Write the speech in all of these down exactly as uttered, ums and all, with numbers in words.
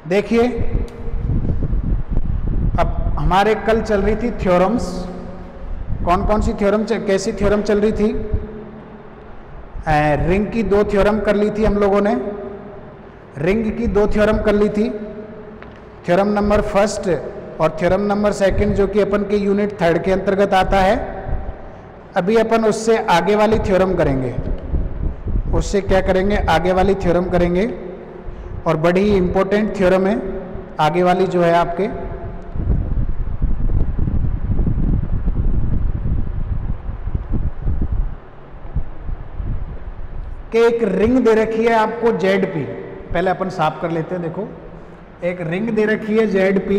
देखिए अब हमारे कल चल रही थी थ्योरम्स। कौन कौन सी थ्योरम, कैसी थ्योरम चल रही थी? रिंग की दो थ्योरम कर ली थी हम लोगों ने। रिंग की दो थ्योरम कर ली थी, थ्योरम नंबर फर्स्ट और थ्योरम नंबर सेकंड, जो कि अपन के यूनिट थर्ड के अंतर्गत आता है। अभी अपन उससे आगे वाली थ्योरम करेंगे। उससे क्या करेंगे? आगे वाली थ्योरम करेंगे, और बड़ी ही इंपॉर्टेंट थ्योरम है आगे वाली जो है आपके। कि एक रिंग दे रखी है आपको जेड पी। पहले अपन साफ कर लेते हैं। देखो एक रिंग दे रखी है जेड पी,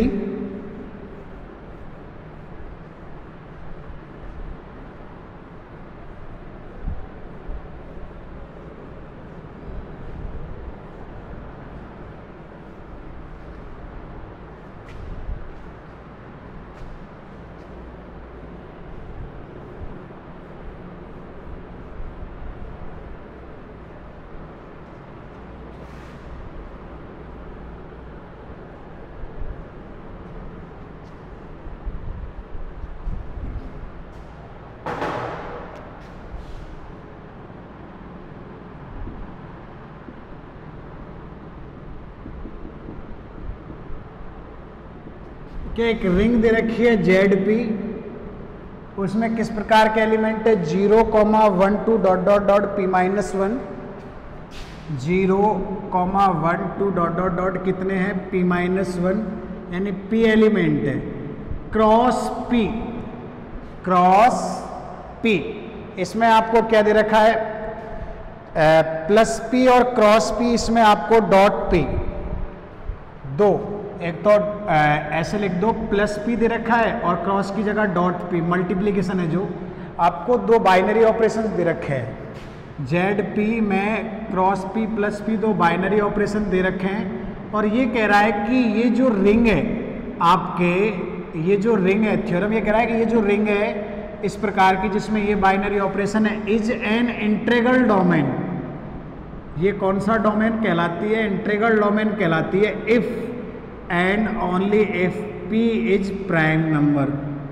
कि एक रिंग दे रखी है जेड पी, उसमें किस प्रकार के एलिमेंट है? Zero comma one two dot dot dot P minus one, zero comma one two dot dot dot कितने हैं? पी माइनस वन, यानी पी एलिमेंट है। क्रॉस पी, क्रॉस पी, इसमें आपको क्या दे रखा है? प्लस पी और क्रॉस पी, इसमें आपको डॉट पी। दो, एक तो आ, ऐसे लिख दो, प्लस पी दे रखा है और क्रॉस की जगह डॉट पी, मल्टीप्लीकेशन है। जो आपको दो बाइनरी ऑपरेशन दे रखे हैं, जेड पी में क्रॉस पी प्लस पी, दो बाइनरी ऑपरेशन दे रखे हैं। और ये कह रहा है कि ये जो रिंग है आपके, ये जो रिंग है, थ्योरम ये कह रहा है कि ये जो रिंग है इस प्रकार की जिसमें ये बाइनरी ऑपरेशन है, इज एन इंटीग्रल डोमेन। ये कौन सा डोमेन कहलाती है? इंटीग्रल डोमेन कहलाती है। If and only if P is prime number.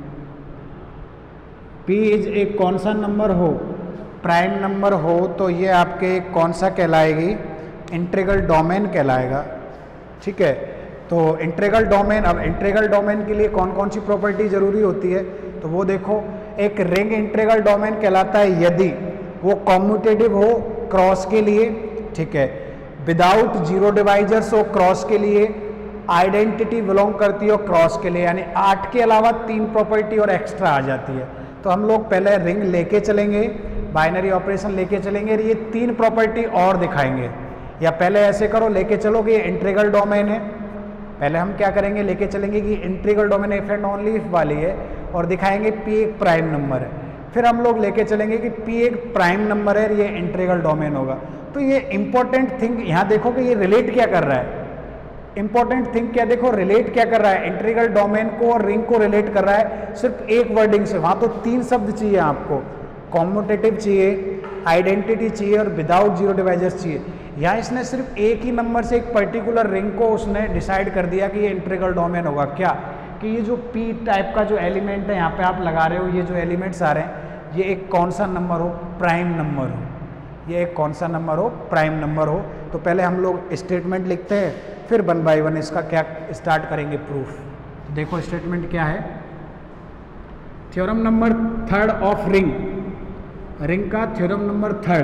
P is एक कौन सा नंबर हो? प्राइम नंबर हो, तो ये आपके कौन सा कहलाएगी? इंटीग्रल डोमेन कहलाएगा। ठीक है, तो इंटीग्रल डोमेन, अब इंटीग्रल डोमेन के लिए कौन कौन सी प्रॉपर्टी जरूरी होती है? तो वो देखो, एक रिंग इंटीग्रल डोमेन कहलाता है यदि वो कॉम्यूटेटिव हो क्रॉस के लिए, ठीक है, विदाउट जीरो डिवाइजर्स हो क्रॉस के लिए, आइडेंटिटी बिलोंग करती हो क्रॉस के लिए, यानी आठ के अलावा तीन प्रॉपर्टी और एक्स्ट्रा आ जाती है। तो हम लोग पहले रिंग लेके चलेंगे, बाइनरी ऑपरेशन लेके चलेंगे, ये तीन प्रॉपर्टी और दिखाएंगे। या पहले ऐसे करो, लेके चलो कि ये इंटीग्रल डोमेन है। पहले हम क्या करेंगे? लेके चलेंगे कि integral domain if and only if वाली है, और दिखाएंगे पी एक प्राइम नंबर है। फिर हम लोग लेके चलेंगे कि पी एक प्राइम नंबर है, ये इंटीग्रल डोमेन होगा। तो ये इंपॉर्टेंट थिंग यहाँ देखो कि ये रिलेट क्या कर रहा है। इंपॉर्टेंट थिंग क्या देखो, रिलेट क्या कर रहा है? इंटीग्रल डोमेन को और रिंग को रिलेट कर रहा है सिर्फ एक वर्डिंग से। वहां तो तीन शब्द चाहिए आपको, कॉम्यूटेटिव चाहिए, आइडेंटिटी चाहिए और विदाउट जीरो डिवाइजर्स चाहिए। यहाँ इसने सिर्फ एक ही नंबर से एक पर्टिकुलर रिंग को उसने डिसाइड कर दिया कि ये इंटीग्रल डोमेन होगा। क्या कि ये जो पी टाइप का जो एलिमेंट है यहाँ पे आप लगा रहे हो, ये जो एलिमेंट्स आ रहे हैं, ये एक कौन सा नंबर हो? प्राइम नंबर हो। ये एक कौन सा नंबर हो? प्राइम नंबर हो। तो पहले हम लोग स्टेटमेंट लिखते हैं, फिर वन बाय वन इसका क्या स्टार्ट करेंगे प्रूफ। देखो स्टेटमेंट क्या है। Theorem number third of ring, ring का थ्योरम नंबर थर्ड,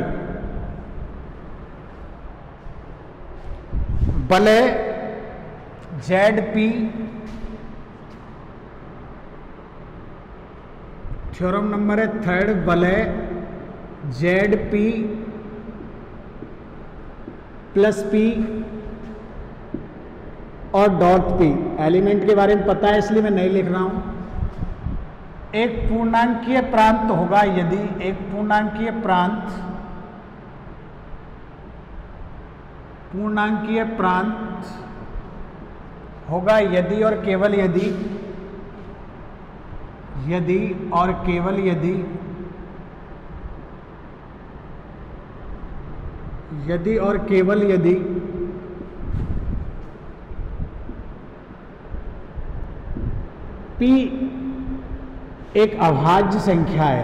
भले जेड पी, थ्योरम नंबर है थर्ड, भले जेड पी प्लस पी और डॉट पी, एलिमेंट के बारे में पता है इसलिए मैं नहीं लिख रहा हूं, एक पूर्णांकीय प्रांत होगा यदि, एक पूर्णांकीय प्रांत, पूर्णांकीय प्रांत होगा यदि और केवल यदि, यदि और केवल यदि, यदि और केवल यदि P एक अभाज्य संख्या है।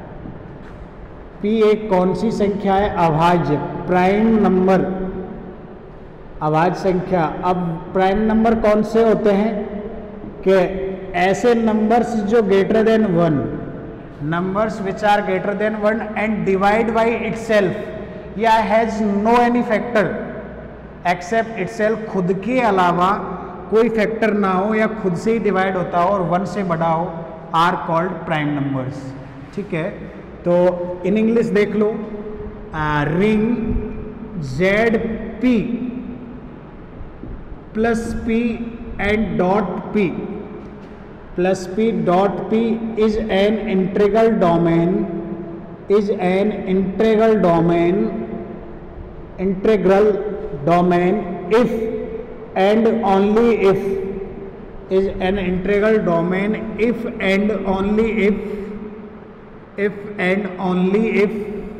P एक कौन सी संख्या है? अभाज्य, प्राइम नंबर, अभाज्य संख्या। अब प्राइम नंबर कौन से होते हैं कि ऐसे नंबर्स जो greater than one, numbers which are greater than one and divide by itself या has no any factor except itself, खुद के अलावा कोई फैक्टर ना हो या खुद से ही डिवाइड होता हो और वन से बड़ा हो, आर कॉल्ड प्राइम नंबर्स। ठीक है, तो इन इंग्लिश देख लो, ring Z P plus P and dot P plus P dot P is an integral domain is an integral domain integral domain if and only if is an integral domain if and only if if and only if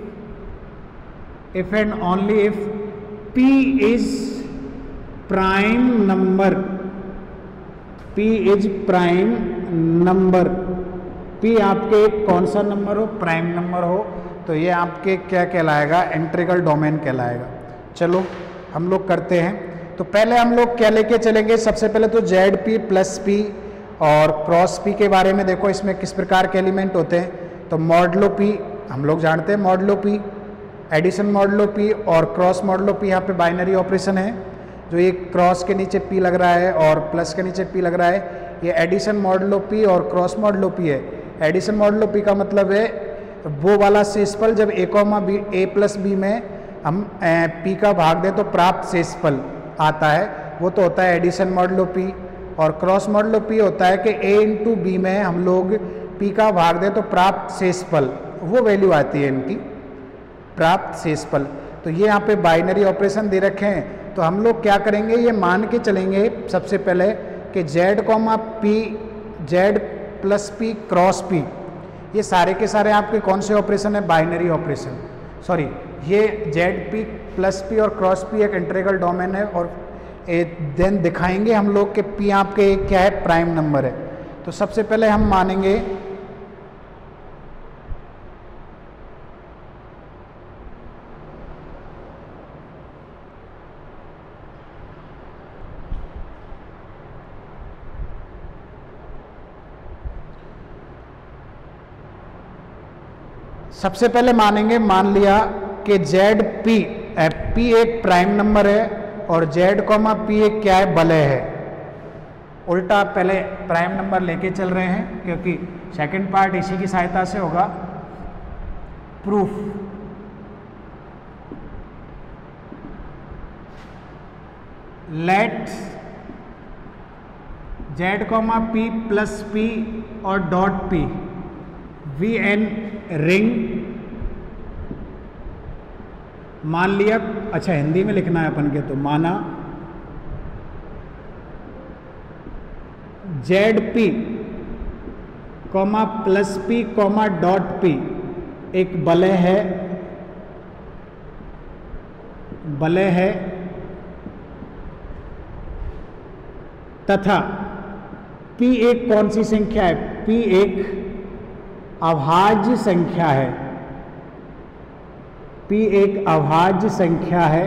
if and only if P is prime number, P is prime number, P आपके कौन सा number हो? Prime number हो, तो ये आपके क्या कहलाएगा? इंटीग्रल डोमेन कहलाएगा। चलो हम लोग करते हैं। तो पहले हम लोग क्या लेके चलेंगे? सबसे पहले तो जेड पी प्लस पी और क्रॉस पी के बारे में देखो, इसमें किस प्रकार के एलिमेंट होते हैं। तो मॉडलो पी हम लोग जानते हैं, modulo P, addition modulo P और क्रॉस मॉडलो पी। यहाँ पे बाइनरी ऑपरेशन है, जो ये क्रॉस के नीचे पी लग रहा है और प्लस के नीचे पी लग रहा है, ये एडिशन मॉडलो पी और क्रॉस मॉडलो पी है। एडिशन मॉडलो पी का मतलब है वो वाला शेषफल जब A comma B, A plus B में हम पी का भाग दें तो प्राप्त शेषफल आता है, वो तो होता है एडिशन मॉडलो पी। और क्रॉस मॉडलो पी होता है कि ए इंटू बी में हम लोग पी का भाग दें तो प्राप्त शेषफल, वो वैल्यू आती है इनकी, प्राप्त शेषफल। तो ये यहाँ पे बाइनरी ऑपरेशन दे रखे हैं, तो हम लोग क्या करेंगे? ये मान के चलेंगे सबसे पहले कि Z comma P, Z plus P cross P, ये सारे के सारे आपके कौन से ऑपरेशन है? Binary operation. सॉरी, ये जेड पी प्लस पी और क्रॉस पी एक इंटीग्रल डोमेन है और देन दिखाएंगे हम लोग कि पी आपके क्या है? प्राइम नंबर है। तो सबसे पहले हम मानेंगे सबसे पहले मानेंगे, मान लिया कि जेड पी, पी एक प्राइम नंबर है और जेड कॉमा पी एक क्या है? वलय है। उल्टा पहले प्राइम नंबर लेके चल रहे हैं क्योंकि सेकंड पार्ट इसी की सहायता से होगा। Proof, let Z comma P plus P और dot P be an ring, मान लिया, अच्छा हिंदी में लिखना है अपन के, तो माना Z P comma plus P comma dot P एक वलय है, वलय है तथा P एक कौन सी संख्या है? P एक अभाज्य संख्या है, P एक अभाज्य संख्या है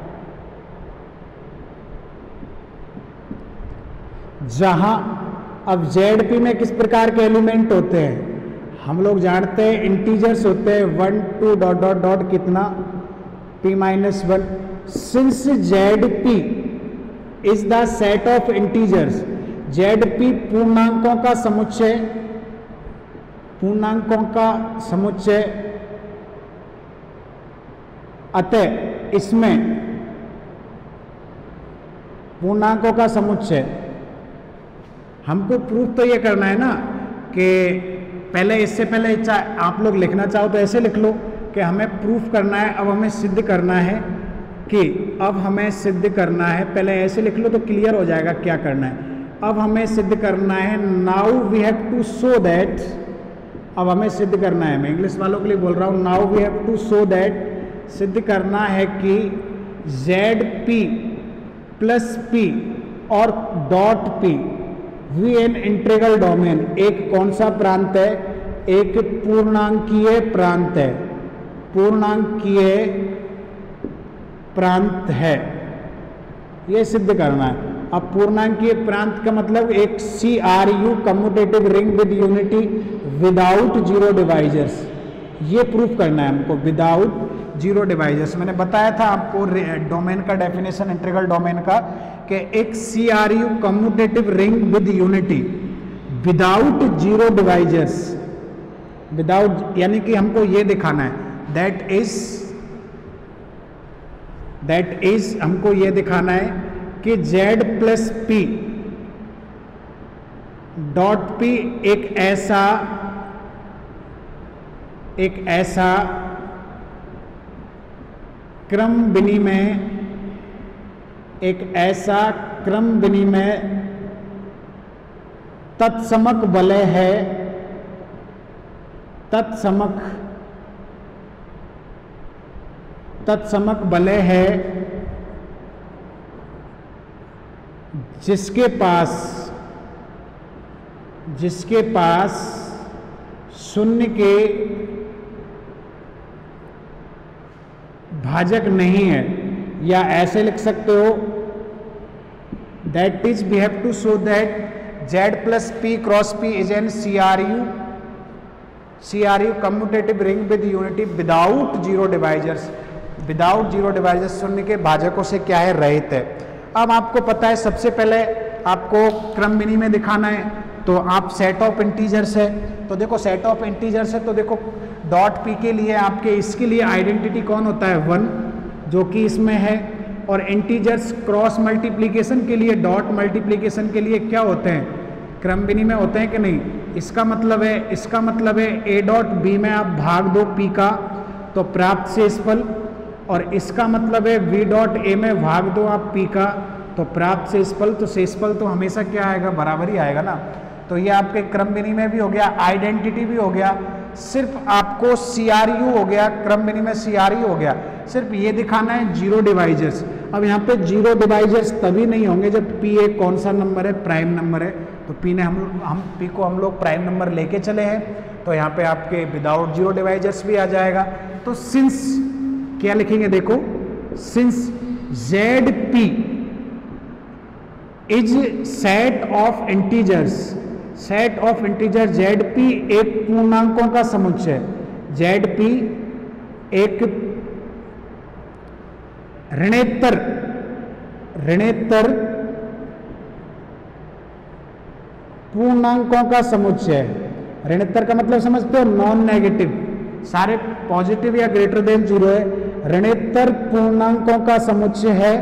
जहां, अब जेड पी में किस प्रकार के एलिमेंट होते हैं? हम लोग जानते हैं इंटीजर्स होते हैं one two dot dot dot कितना? P minus one. Since Z P is the set of integers, Z P पूर्णांकों का समुच्चय, पूर्णांकों का समुच्चय, अतः इसमें पूर्णांकों का समुच्चय, हमको प्रूफ तो ये करना है ना कि पहले, इससे पहले आप लोग लिखना चाहो तो ऐसे लिख लो कि हमें प्रूफ करना है, अब हमें सिद्ध करना है कि अब हमें सिद्ध करना है, पहले ऐसे लिख लो तो क्लियर हो जाएगा क्या करना है। अब हमें सिद्ध करना है, now we have to show that, अब हमें सिद्ध करना है, मैं इंग्लिश वालों के लिए बोल रहा हूँ, now we have to show that, सिद्ध करना है कि जेड पी प्लस पी और dot P be an integral domain एक कौन सा प्रांत है? एक पूर्णांकीय प्रांत है, पूर्णांकीय प्रांत है, ये सिद्ध करना है। अब पूर्णांकीय प्रांत का मतलब एक C R U commutative ring with unity without zero divisors, ये प्रूफ करना है हमको, विदाउट जीरो डिवाइजर्स। मैंने बताया था आपको डोमेन का डेफिनेशन इंटीग्रल डोमेन का, कि एक C R U commutative ring with unity without zero divisors, without यानी कि हमको ये दिखाना है दैट इज दैट इज हमको ये दिखाना है कि Z plus P dot P एक ऐसा एक ऐसा क्रम विनिमय एक ऐसा क्रम विनिमय तत्समक वलय है, तत्समक तत्समक वलय है जिसके पास जिसके पास शून्य के भाजक नहीं है, या ऐसे लिख सकते हो that is we have to show that Z plus P cross P is an C R U C R U commutative ring with unity without zero divisors, without zero divisors शून्य के भाजकों से क्या है? रहित है। अब आपको पता है सबसे पहले आपको क्रम विनिमय दिखाना है, तो आप सेट ऑफ इंटीजर्स है, तो देखो सेट ऑफ इंटीजर्स है, तो देखो डॉट पी के लिए आपके इसके लिए आइडेंटिटी कौन होता है? वन, जो कि इसमें है, और इंटीजर्स क्रॉस मल्टीप्लीकेशन के लिए डॉट मल्टीप्लीकेशन के लिए क्या होते हैं? क्रम विनिमय होते हैं कि नहीं? इसका मतलब है इसका मतलब है ए डॉट बी में आप भाग दो पी का तो प्राप्त शेषफल, और इसका मतलब है वी डॉट ए में भाग दो आप पी का तो प्राप्त शेषफल, तो शेषफल तो हमेशा क्या आएगा? बराबर ही आएगा ना। तो ये आपके क्रम विनिमय भी हो गया, आइडेंटिटी भी हो गया, सिर्फ आपको सी आर यू हो गया, क्रम विनिमय सी आर यू हो गया, सिर्फ ये दिखाना है जीरो डिवाइजर्स। अब यहाँ पे जीरो डिवाइजर्स तभी नहीं होंगे जब पी एक कौन सा नंबर है? प्राइम नंबर है, तो पी ने हम हम पी को हम लोग प्राइम नंबर लेके चले हैं, तो यहाँ पे आपके विदाउट जीरो डिवाइजर्स भी आ जाएगा। तो सिंस क्या लिखेंगे? देखो, since Z P is set of integers, set of integer Z P एक पूर्णांकों का समुच्चय, जेड पी एक ऋणेतर ऋणेतर पूर्णांकों का समुच्चय। ऋणेतर का मतलब समझते हो? नॉन नेगेटिव, सारे पॉजिटिव या ग्रेटर देन जीरो है। ऋणेतर पूर्णांकों का समुच्चय है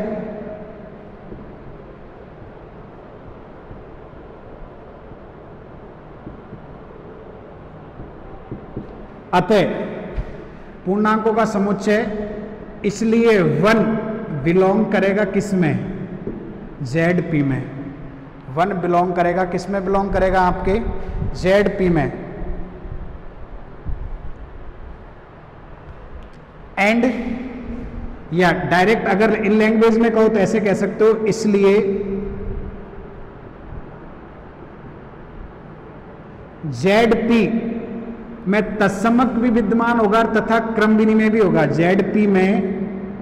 अतः पूर्णांकों का समुच्चय, इसलिए वन बिलोंग करेगा किसमें? जेड पी में। वन बिलोंग करेगा किसमें? बिलोंग करेगा आपके जेड पी में। एंड या डायरेक्ट अगर इन लैंग्वेज में कहो तो ऐसे कह सकते हो, इसलिए जेड पी में तत्समक भी विद्यमान होगा तथा क्रम विनिमय भी होगा। जेड पी में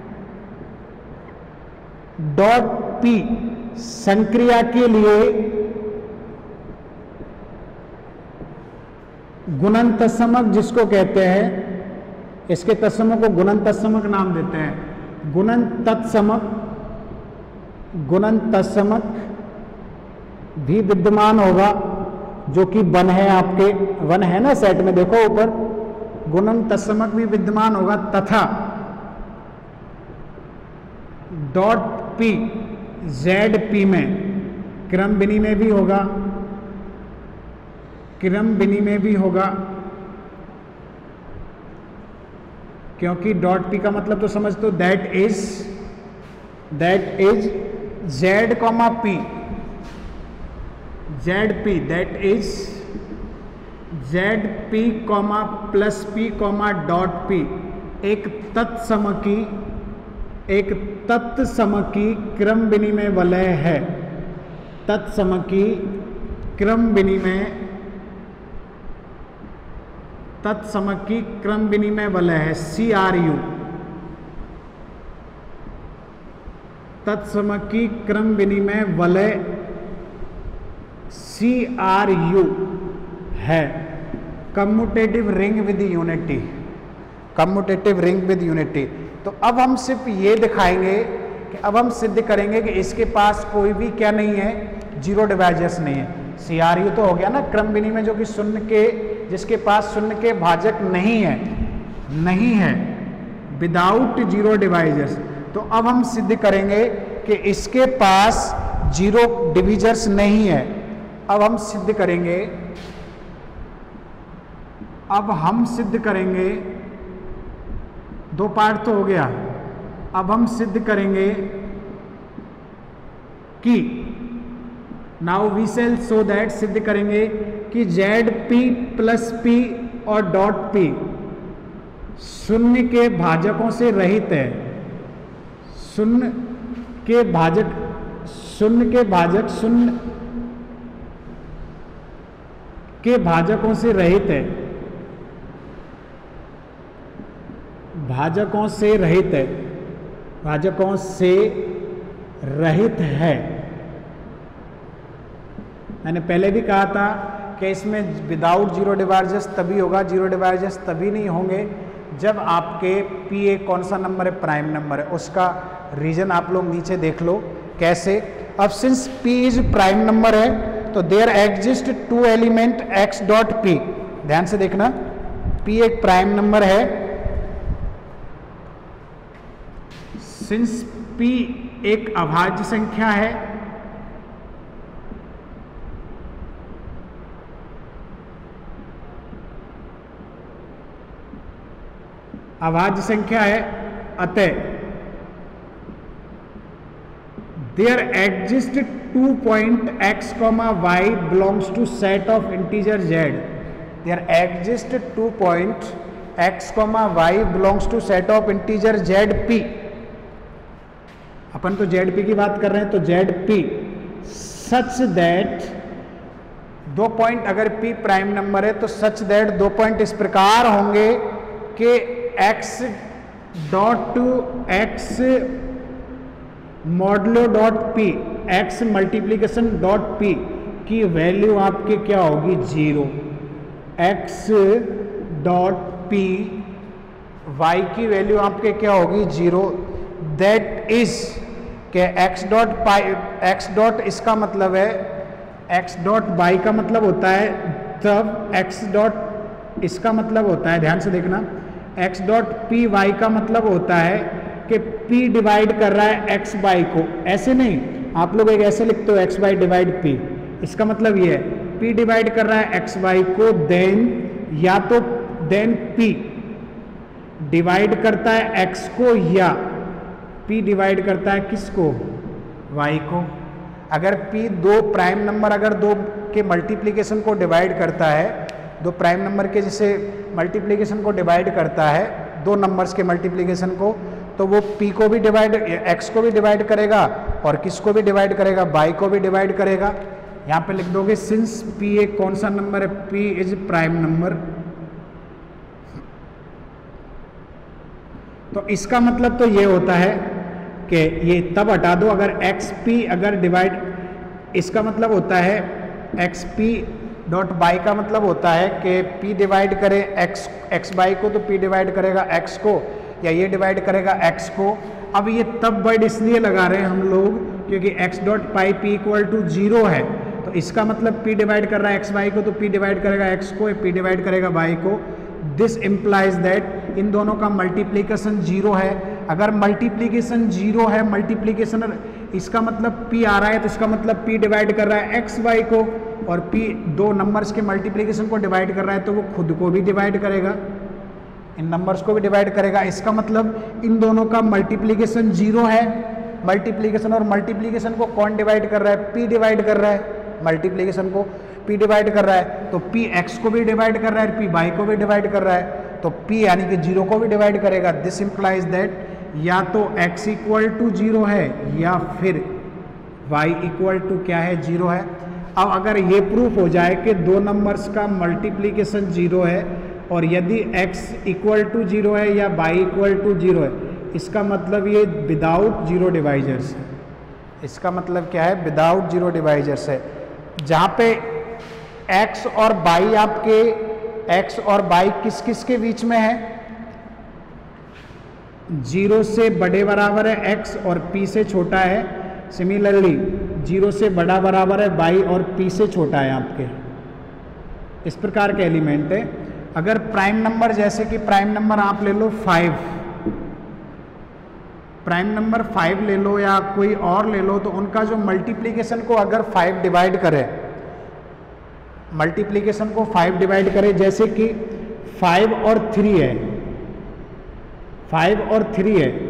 डॉट पी संक्रिया के लिए गुणन तत्समक जिसको कहते हैं, इसके तत्समक को गुणन तत्समक नाम देते हैं। गुणन तत्समक गुणन तत्समक भी विद्यमान होगा, जो कि वन है, आपके वन है ना सेट में, देखो ऊपर, गुणन तत्समक भी विद्यमान होगा तथा डॉट पी जेड पी में क्रम विनिमय भी होगा, क्रम विनिमय भी होगा, क्योंकि डॉट पी का मतलब तो समझ दो, that is that is Z comma P, Z P that is Z P comma plus P comma dot P एक तत्समकी एक तत्समकी क्रम विनिमय वलय है। तत्समकी क्रम विनिमय तत्समकी क्रम विनिमय वलय है सी आर यू, तत्समकी क्रम विनिमय वलय सी आर यू है commutative ring with unity, commutative ring with unity. तो अब हम सिर्फ ये दिखाएंगे कि अब हम सिद्ध करेंगे कि इसके पास कोई भी क्या नहीं है, जीरो डिवाइजर्स नहीं है। सी आर यू तो हो गया ना क्रम विनिमय जो कि शून्य के, जिसके पास शून्य के भाजक नहीं है, नहीं है, विदाउट जीरो डिवाइजर्स। तो अब हम सिद्ध करेंगे कि इसके पास जीरो डिविजर्स नहीं है। अब हम सिद्ध करेंगे, अब हम सिद्ध करेंगे, दो पार्ट तो हो गया। अब हम सिद्ध करेंगे कि now we shall show that, सिद्ध करेंगे कि जेड पी प्लस पी और डॉट पी शून्य के भाजकों से रहित है, शून्य के भाजक, शून्य के भाजक शून्य के भाजकों से रहित है, भाजकों से रहित है, भाजकों से रहित है। मैंने पहले भी कहा था कि इसमें विदाउट जीरो डिवाइजर्स तभी होगा, जीरो डिवाइजर्स तभी नहीं होंगे जब आपके पी एक कौन सा नंबर है, प्राइम नंबर है। उसका रीजन आप लोग नीचे देख लो कैसे। अब since p is prime number है तो there exist two element x dot p, ध्यान से देखना, p एक प्राइम नंबर है, सिंस p एक अभाज्य संख्या है, अभाज्य संख्या है, अतः there exist two point x comma Y belongs to set of integer Z, there exist two point x comma Y belongs to set of integer Z P. अपन तो जेड पी की बात कर रहे हैं, तो जेड पी सच दैट, दो point अगर p प्राइम नंबर है तो सच दैट दो पॉइंट इस प्रकार होंगे कि x dot two x modulo dot P, x multiplication dot p की वैल्यू आपके क्या होगी, zero. x dot p y की वैल्यू आपके क्या होगी, जीरो। दैट इज के x dot pi, x dot इसका मतलब है, x डॉट y का मतलब होता है, तब x डॉट इसका मतलब होता है, ध्यान से देखना, x डॉट पी वाई का मतलब होता है कि p डिवाइड कर रहा है x बाई को, ऐसे नहीं, आप लोग एक ऐसे लिखते हो x बाई डिवाइड p, इसका मतलब ये है p डिवाइड कर रहा है x बाई को, देन या तो देन p डिवाइड करता है x को या p डिवाइड करता है किसको, y को। अगर p दो प्राइम नंबर अगर दो के मल्टीप्लिकेशन को डिवाइड करता है, दो प्राइम नंबर के जैसे मल्टीप्लिकेशन को डिवाइड करता है, दो नंबर्स के मल्टीप्लिकेशन को, तो वो p को भी डिवाइड, x को भी डिवाइड करेगा और किसको भी डिवाइड करेगा, y को भी डिवाइड करेगा। यहाँ पे लिख दोगे सिंस p एक कौन सा नंबर है, p इज प्राइम नंबर, तो इसका मतलब तो ये होता है कि ये तब हटा दो अगर xp अगर डिवाइड, इसका मतलब होता है xp डॉट बाई का मतलब होता है कि p डिवाइड करे x x बाई को, तो p डिवाइड करेगा x को, या ये डिवाइड करेगा x को। अब ये तब वर्ड इसलिए लगा रहे हैं हम लोग क्योंकि x dot pi p equal to zero है, तो इसका मतलब p डिवाइड कर रहा है x बाई को, तो p डिवाइड करेगा x को, p डिवाइड करेगा y को। दिस इम्प्लाइज दैट इन दोनों का मल्टीप्लीकेशन जीरो है। अगर मल्टीप्लीकेशन जीरो है, मल्टीप्लीकेशन इसका मतलब p आ रहा है, तो इसका मतलब p डिवाइड कर रहा है x y को, और p दो नंबर्स के मल्टीप्लीकेशन को डिवाइड कर रहा है तो वो खुद को भी डिवाइड करेगा, इन नंबर्स को भी डिवाइड करेगा। इसका मतलब इन दोनों का मल्टीप्लीकेशन जीरो है। मल्टीप्लीकेशन और मल्टीप्लीकेशन को कौन डिवाइड कर रहा है, p डिवाइड कर रहा है, मल्टीप्लीकेशन को p डिवाइड कर रहा है, तो p x को भी डिवाइड कर रहा है, p y को भी डिवाइड कर रहा है, तो p यानी कि जीरो को भी डिवाइड करेगा। दिस इम्प्लाइज दैट या तो x इक्वल टू जीरो है या फिर y इक्वल टू क्या है, जीरो है। अब अगर ये प्रूफ हो जाए कि दो नंबर्स का मल्टीप्लिकेशन जीरो है और यदि x इक्वल टू जीरो है या y इक्वल टू जीरो है, इसका मतलब ये विदाउट जीरो डिवाइजर्स है। इसका मतलब क्या है? विदाउट जीरो डिवाइजर्स है। जहाँ पे x और y आपके x और y किस किस के बीच में है? जीरो से बड़े बराबर है x और p से छोटा है। सिमिलरली जीरो से बड़ा बराबर है y और p से छोटा है आपके। इस प्रकार के एलिमेंट है। अगर प्राइम नंबर, जैसे कि प्राइम नंबर आप ले लो फाइव, प्राइम नंबर फाइव ले लो या कोई और ले लो, तो उनका जो मल्टीप्लिकेशन को अगर फाइव डिवाइड करे, मल्टीप्लिकेशन को फाइव डिवाइड करे, जैसे कि फाइव और थ्री है, फाइव और थ्री है,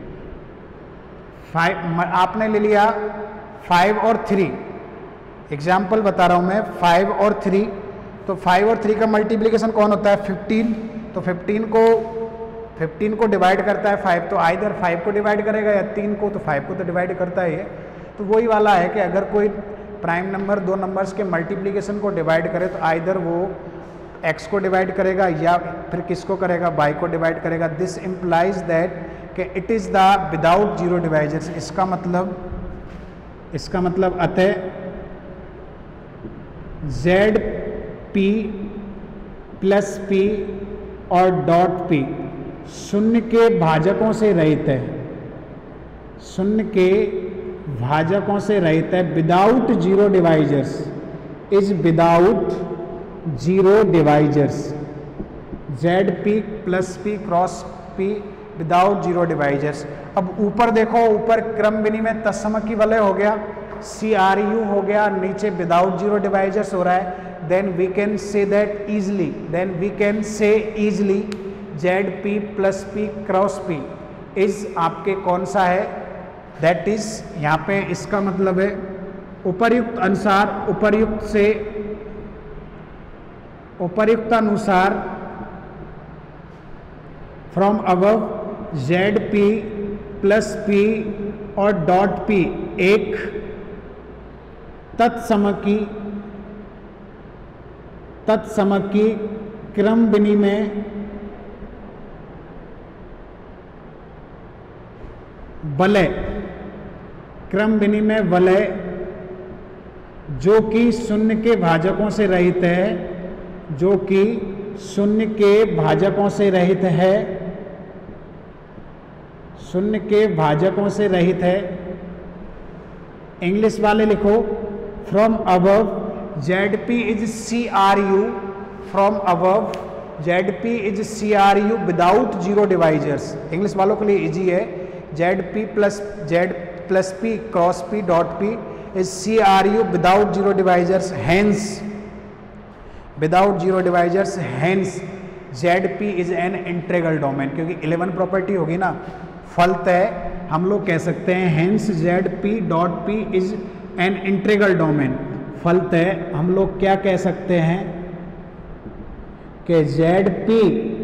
फाइव आपने ले लिया फाइव और थ्री, एग्जाम्पल बता रहा हूं मैं, फाइव और थ्री, तो फाइव और थ्री का मल्टीप्लिकेशन कौन होता है? फिफ्टीन। तो फिफ्टीन को फिफ्टीन को डिवाइड करता है फाइव, तो आइदर फाइव को डिवाइड करेगा या तीन को, तो फाइव को तो डिवाइड करता है ये। तो वही वाला है कि अगर कोई प्राइम नंबर दो नंबर्स के मल्टीप्लिकेशन को डिवाइड करे तो आइदर वो x को डिवाइड करेगा या फिर किसको करेगा? y को डिवाइड करेगा। दिस इम्प्लाइज दैट कि it is the without zero divisors. इसका मतलब इसका मतलब अतः जेड पी प्लस पी और डॉट पी शून्य के भाजकों से रहित है, शून्य के भाजकों से रहित है। Without zero divisors, is without zero divisors. Z P plus P cross P without zero divisors. अब ऊपर देखो, ऊपर क्रम विनिमय तत्समकी वलय हो गया, सी आर यू हो गया, नीचे विदाउट जीरो डिवाइजर्स हो रहा है। Then we can say that easily, then we can say easily Z P plus P cross P is आपके कौन सा है? दैट इज, यहाँ पे इसका मतलब है उपर्युक्त अनुसार, उपर्युक्त से उपर्युक्त अनुसार from above Z P plus P और डॉट पी एक तत्समकी तत्समकी क्रम विनिमय वलय, क्रम विनिमय वलय जो कि शून्य के भाजकों से रहित है, जो कि शून्य के भाजकों से रहित है, शून्य के भाजकों से रहित है। इंग्लिश वाले लिखो, from above Z P is C R U, from above Z P is C R U without zero divisors. English वालों के लिए इजी है। Z P plus Z plus P cross P dot P is C R U without zero divisors, hence without zero divisors, hence Z P is an integral domain. क्योंकि eleven property होगी ना, फलतः हम लोग कह सकते हैं hence Z P dot P is an integral domain. फलतः हम लोग क्या कह सकते हैं कि जेड पी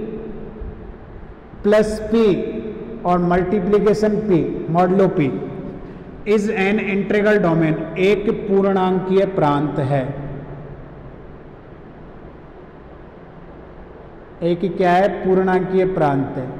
प्लस पी और multiplication P modulo P is an integral domain, एक पूर्णांकीय प्रांत है। एक क्या है? पूर्णांकीय प्रांत है।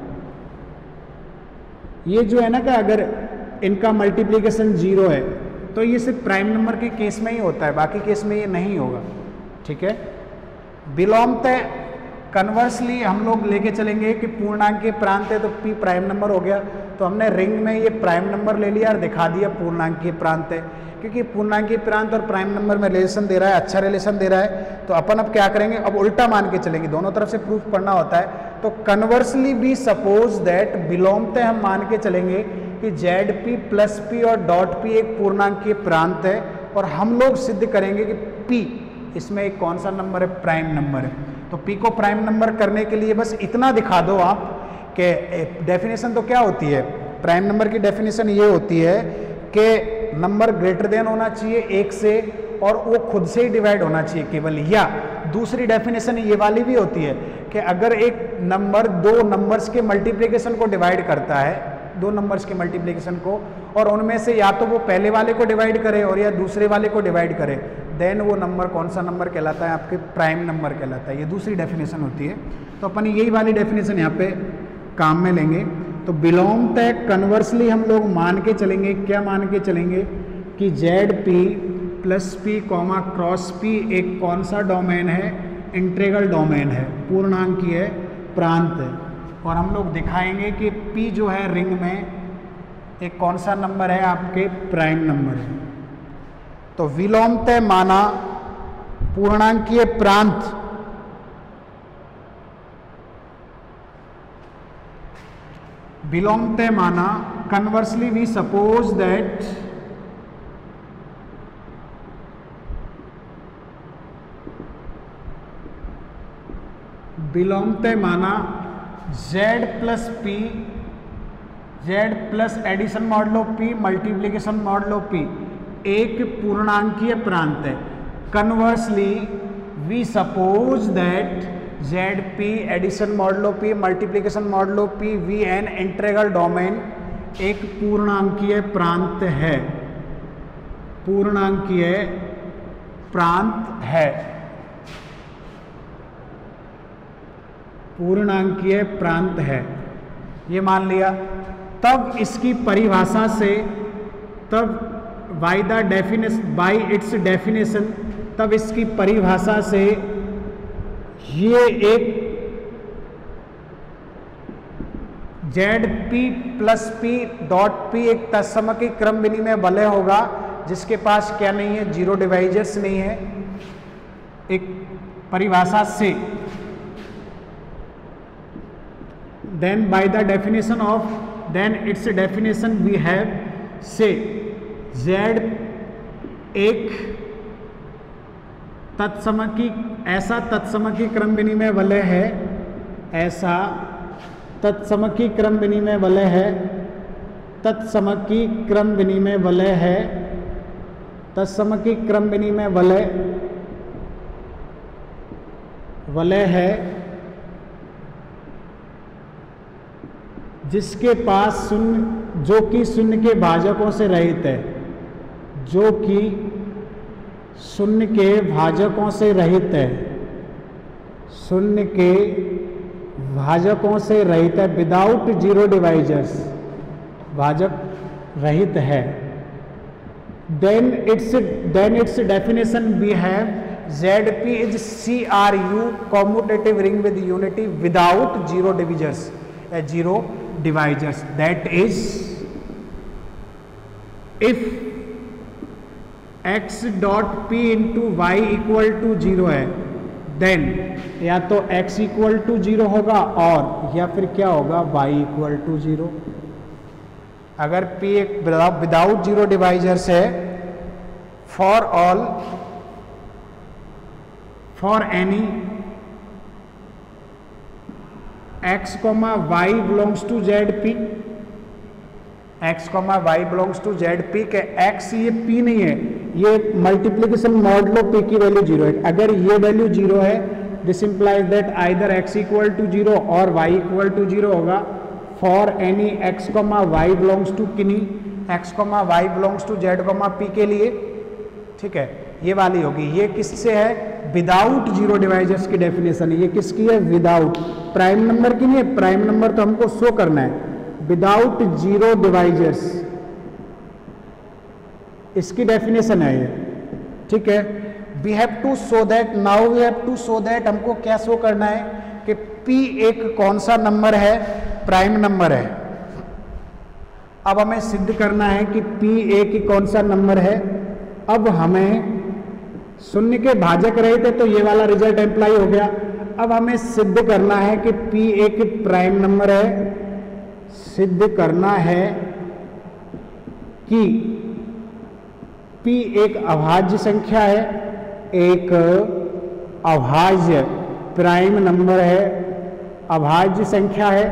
ये जो है ना कि अगर इनका मल्टीप्लिकेशन जीरो है तो ये सिर्फ प्राइम नंबर के केस में ही होता है, बाकी केस में ये नहीं होगा। ठीक है। विलोमतः कन्वर्सली हम लोग लेके चलेंगे कि पूर्णांकीय प्रांत है तो p प्राइम नंबर हो गया, तो हमने रिंग में ये प्राइम नंबर ले लिया और दिखा दिया पूर्णांकीय प्रांत है। क्योंकि पूर्णांकीय प्रांत और प्राइम नंबर में रिलेशन दे रहा है, अच्छा रिलेशन दे रहा है, तो अपन अब क्या करेंगे? अब उल्टा मान के चलेंगे, दोनों तरफ से प्रूफ पढ़ना होता है। तो कन्वर्सली भी सपोज दैट, विलोमतः हम मान के चलेंगे कि जेड पी प्लस पी और डॉट पी एक पूर्णांकीय प्रांत है, और हम लोग सिद्ध करेंगे कि p इसमें एक कौन सा नंबर है? प्राइम नंबर है। तो p को प्राइम नंबर करने के लिए बस इतना दिखा दो आप कि डेफिनेशन तो क्या होती है? प्राइम नंबर की डेफिनेशन ये होती है कि नंबर ग्रेटर देन होना चाहिए एक से, और वो खुद से ही डिवाइड होना चाहिए केवल। या दूसरी डेफिनेशन ये वाली भी होती है कि अगर एक नंबर दो नंबर्स के मल्टीप्लिकेशन को डिवाइड करता है, दो नंबर्स के मल्टीप्लिकेशन को, और उनमें से या तो वो पहले वाले को डिवाइड करे और या दूसरे वाले को डिवाइड करे, देन वो नंबर कौन सा नंबर कहलाता है, आपके प्राइम नंबर कहलाता है। ये दूसरी डेफिनेशन होती है। तो अपन यही वाली डेफिनेशन यहाँ पे काम में लेंगे। तो बिलोंग तक कन्वर्सली हम लोग मान के चलेंगे, क्या मान के चलेंगे कि Z P plus P comma cross P एक कौन सा डोमेन है, इंटीग्रल डोमेन है, पूर्णांकीय है, प्रांत है। और हम लोग दिखाएंगे कि पी जो है रिंग में एक कौन सा नंबर है, आपके प्राइम नंबर है। तो विलोमतः माना पूर्णांकीय प्रांत बिलोंगते माना कन्वर्सली वी सपोज दैट बिलोंगते माना z plus P z plus addition modulo p multiplication modulo p एक पूर्णांकीय प्रांत है। Conversely we suppose that Z P addition modulo p multiplication modulo p be an integral domain एक पूर्णांकीय प्रांत है, पूर्णांकीय प्रांत है, पूर्णांकीय प्रांत है, ये मान लिया। तब इसकी परिभाषा से, तब by the definition by its definition, तब इसकी परिभाषा से ये एक Z P plus P dot P एक तत्समक क्रम विनिमय वलय होगा जिसके पास क्या नहीं है, जीरो डिवाइजर्स नहीं है। एक परिभाषा से then by the definition of then its definition we have से जेड एक तत्समकी ऐसा तत्समकी क्रम विनिमय वलय है, ऐसा तत्समकी क्रम विनिमय वलय है, तत्समकी क्रम विनिमय वलय है, तत्समकी क्रम विनिमय वलय वलय है जिसके पास शून्य, जो कि शून्य के भाजकों से रहित है, जो कि शून्य के भाजकों से रहित है, शून्य के भाजकों से रहित है, विदाउट जीरो डिवाइजर्स, भाजक रहित है। Then its then its definition we have Z P is C R U commutative ring with unity without zero divisors, zero divisors. That is if x dot P into Y equal to zero है, then या तो x equal to zero होगा और या फिर क्या होगा, y equal to zero. अगर p एक विदाउट जीरो डिवाइजर्स है, for all for any x comma Y belongs to Z P, x comma Y belongs to Z P के x ये p नहीं है, ये मल्टीप्लीकेशन मॉडलो p की value zero है। अगर ये वैल्यू जीरो है, this implies that either x equal to zero और y इक्वल टू जीरो होगा for any x comma Y belongs to किन्हीं x comma Y belongs to Z comma p के लिए, ठीक है, ये वाली होगी। ये किससे है, विदाउट जीरो डिवाइजर्स की डेफिनेशन है। ये किसकी है, विदाउट, प्राइम नंबर की नहीं है, प्राइम नंबर तो हमको शो करना है, विदाउट जीरो डिवाइजर्स इसकी डेफिनेशन है ये, ठीक है। We have to show that, now we have to show that, हमको क्या शो करना है कि P एक कौन सा नंबर है, प्राइम नंबर है। अब हमें सिद्ध करना है कि P एक कौन सा नंबर है। अब हमें शून्य के भाजक रहे थे तो ये वाला रिजल्ट एम्प्लाई हो गया। अब हमें सिद्ध करना है कि P एक प्राइम नंबर है, सिद्ध करना है कि P एक अभाज्य संख्या है, एक अभाज्य प्राइम नंबर है, अभाज्य संख्या है।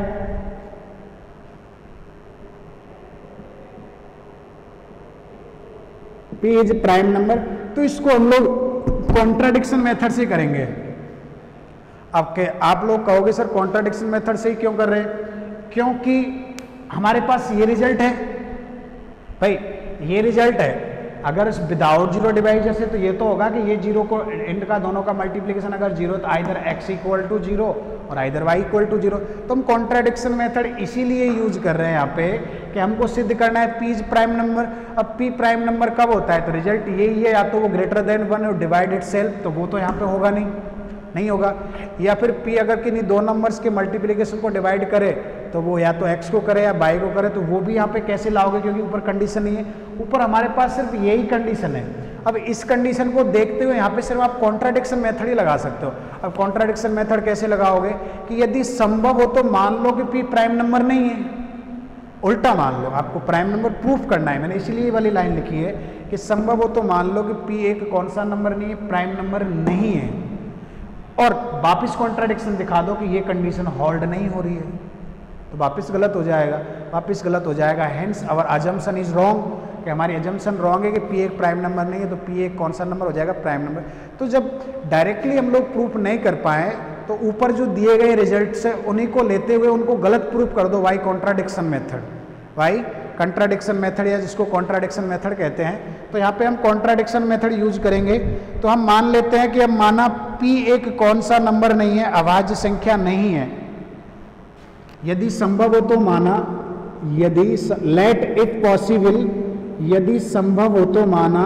P is prime number. तो इसको हम लोग कॉन्ट्राडिक्शन मेथड से करेंगे। आपके आप लोग कहोगे सर कॉन्ट्राडिक्शन मेथड से ही क्यों कर रहे हैं, क्योंकि हमारे पास ये रिजल्ट है भाई, ये रिजल्ट है अगर विदाउट जीरो डिवाइड जैसे तो ये तो होगा कि ये जीरो को इनका दोनों का मल्टीप्लिकेशन अगर जीरो तो either X equal to zero और either Y equal to zero. तो हम कॉन्ट्राडिक्शन मेथड इसीलिए यूज कर रहे हैं यहाँ पे कि हमको सिद्ध करना है पी इज प्राइम नंबर। अब पी प्राइम नंबर कब होता है, तो रिजल्ट यही है, या तो वो ग्रेटर देन वन और डिवाइड इट सेल्फ, तो वो तो यहाँ पे होगा नहीं नहीं होगा, या फिर p अगर किन्हीं दो नंबर्स के मल्टीप्लिकेशन को डिवाइड करे तो वो या तो x को करे या y को करे, तो वो भी यहाँ पे कैसे लाओगे, क्योंकि ऊपर कंडीशन नहीं है, ऊपर हमारे पास सिर्फ यही कंडीशन है। अब इस कंडीशन को देखते हुए यहाँ पे सिर्फ आप कॉन्ट्राडिक्शन मेथड ही लगा सकते हो। अब कॉन्ट्राडिक्शन मेथड कैसे लगाओगे कि यदि संभव हो तो मान लो कि p प्राइम नंबर नहीं है, उल्टा मान लो, आपको प्राइम नंबर प्रूफ करना है, मैंने इसीलिए ये वाली लाइन लिखी है कि संभव हो तो मान लो कि p एक कौन सा नंबर नहीं है, प्राइम नंबर नहीं है, और वापस कॉन्ट्राडिक्शन दिखा दो कि ये कंडीशन होल्ड नहीं हो रही है, तो वापस गलत हो जाएगा, वापस गलत हो जाएगा। Hence our assumption is wrong, कि हमारी अजम्पशन रॉन्ग है कि p एक प्राइम नंबर नहीं है, तो p एक कौन सा नंबर हो जाएगा, प्राइम नंबर। तो जब डायरेक्टली हम लोग प्रूफ नहीं कर पाए तो ऊपर जो दिए गए रिजल्ट से उन्हीं को लेते हुए उनको गलत प्रूफ कर दो, by contradiction method, by contradiction method, या जिसको कॉन्ट्राडिक्शन मेथड कहते हैं। तो यहाँ पे हम कॉन्ट्राडिक्शन मेथड यूज करेंगे। तो हम मान लेते हैं कि अब माना p एक कौन सा नंबर नहीं है, अभाज्य संख्या नहीं है, यदि संभव हो तो माना, यदि लेट इट पॉसिबल, यदि संभव हो तो माना,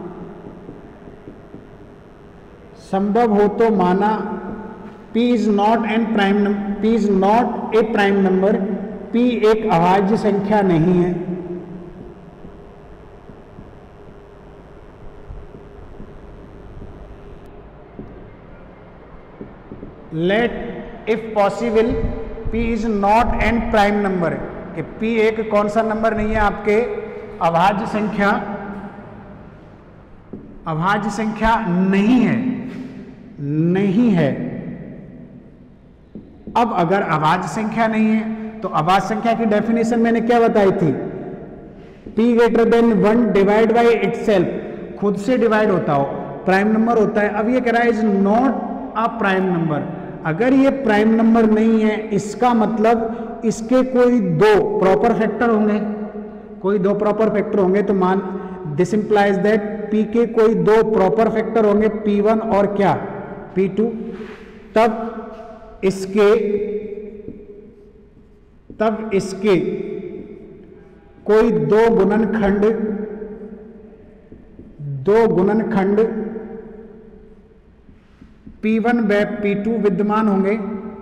संभव हो तो माना p is not an prime number, p is not a prime number, p एक अभाज्य संख्या नहीं है। Let if possible p is not an prime number, कि p एक कौन सा नंबर नहीं है आपके, अभाज्य संख्या, अभाज्य संख्या नहीं है, नहीं है। अब अगर अभाज्य संख्या नहीं है तो अभाज्य संख्या की डेफिनेशन मैंने क्या बताई थी, p greater than one divide by itself, खुद से डिवाइड होता हो, प्राइम नंबर होता है। अब ये कह रहा है is not a prime number, अगर ये प्राइम नंबर नहीं है इसका मतलब इसके कोई दो प्रॉपर फैक्टर होंगे, कोई दो प्रॉपर फैक्टर होंगे, तो मान दिस इंप्लाइज दैट p के कोई दो प्रॉपर फैक्टर होंगे, p वन और क्या p टू, तब इसके तब इसके कोई दो गुणनखंड, दो गुणनखंड p वन व p टू विद्यमान होंगे,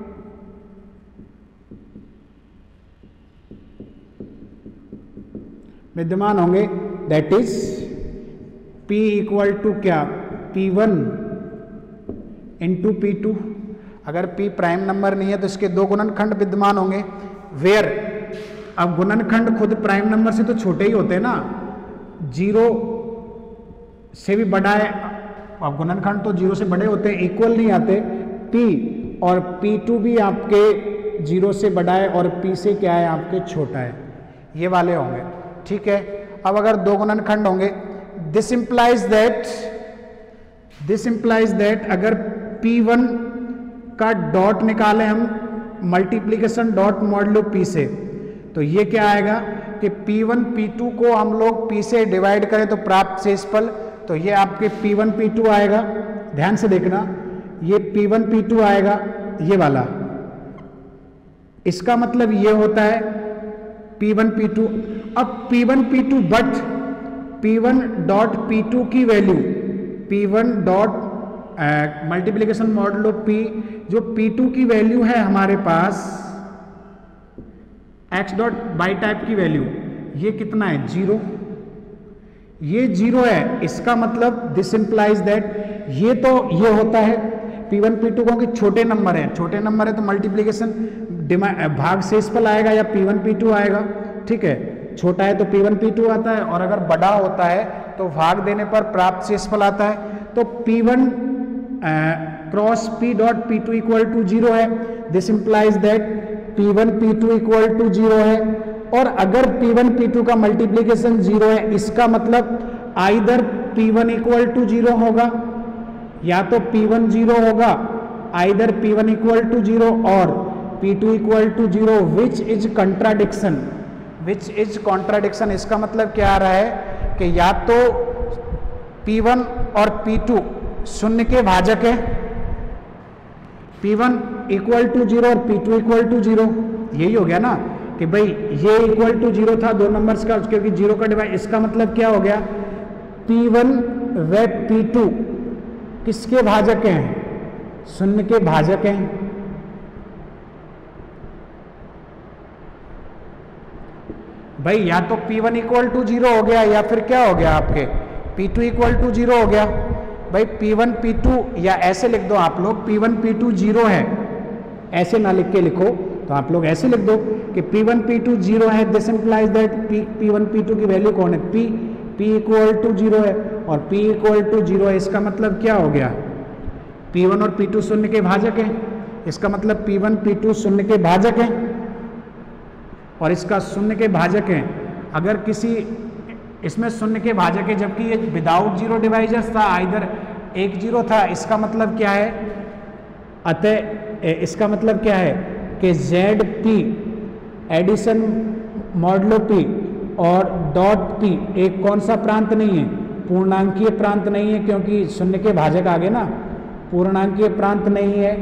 विद्यमान होंगे, that is p equal to क्या, p one into P two. अगर p प्राइम नंबर नहीं है तो इसके दो गुणनखंड विद्यमान होंगे, वेयर, अब गुणनखंड खुद प्राइम नंबर से तो छोटे ही होते हैं ना, जीरो से भी बड़ा है, अब गुणनखंड तो जीरो से बड़े होते हैं, इक्वल नहीं आते, p और पी टू भी आपके जीरो से बड़ा है और p से क्या है आपके छोटा है, ये वाले होंगे, ठीक है। अब अगर दो गुणनखंड होंगे, this implies that, this implies that अगर p वन का डॉट निकालें हम मल्टीप्लिकेशन डॉट मॉडलो p से, तो ये क्या आएगा कि p वन p टू को हम लोग p से डिवाइड करें तो प्राप्त शेषफल, तो ये आपके p वन p टू आएगा, ध्यान से देखना, ये p वन p टू आएगा, ये वाला, इसका मतलब ये होता है p वन p टू। अब p one p two but p one dot p two की value, p one dot multiplication modulo p, जो p टू की वैल्यू है हमारे पास x डॉट बाई टाइप की वैल्यू, ये कितना है, जीरो, ये जीरो है, इसका मतलब दिस इंप्लाइज दैट ये तो ये होता है p वन p टू क्योंकि छोटे नंबर है, छोटे नंबर है तो मल्टीप्लिकेशन भाग शेषफल आएगा या p वन p टू आएगा, ठीक है, छोटा है तो p वन p टू आता है, और अगर बड़ा होता है तो भाग देने पर प्राप्त शेषफल आता है। तो p one cross p dot p two equal to zero है, this implies that p one p two equal to zero है, और अगर p वन p टू का मल्टीप्लिकेशन जीरो है इसका मतलब either p one equal to zero होगा या तो p वन जीरो होगा, either p one equal to zero और p two equal to zero, which is contradiction, which is contradiction. इसका मतलब क्या आ रहा है कि या तो पी वन और पी टू शून्य के भाजक है, P one equal to zero और P two equal to zero. यही हो गया ना कि भाई ये इक्वल टू जीरो था दो नंबर्स का, क्योंकि जीरो का डिवाइड, इसका मतलब क्या हो गया, पी वन व पी टू किसके भाजक हैं, शून्य के भाजक हैं। भाई या तो P one equal to zero हो गया या फिर क्या हो गया आपके P two equal to zero हो गया। भाई पी वन पी टू, या ऐसे लिख दो आप लोग P one P two zero है, ऐसे ना लिख के लिखो तो आप लोग ऐसे लिख दो कि P one P two zero है, this implies that P P one P two की वैल्यू कौन है, p p equal to zero है और p इक्वल टू जीरो है। इसका मतलब क्या हो गया, पी वन और पी टू शून्य के भाजक हैं, इसका मतलब पी वन पी टू शून्य के भाजक हैं और इसका शून्य के भाजक हैं। अगर किसी इसमें शून्य के भाजक है जबकि ये विदाउट जीरो डिवाइजर्स था, आइदर एक जीरो था, इसका मतलब क्या है, अतः इसका मतलब क्या है कि Z P addition modulo P और डॉट पी एक कौन सा प्रांत नहीं है, पूर्णांकीय प्रांत नहीं है, क्योंकि शून्य के भाजक आ गए ना, पूर्णांकीय प्रांत नहीं है।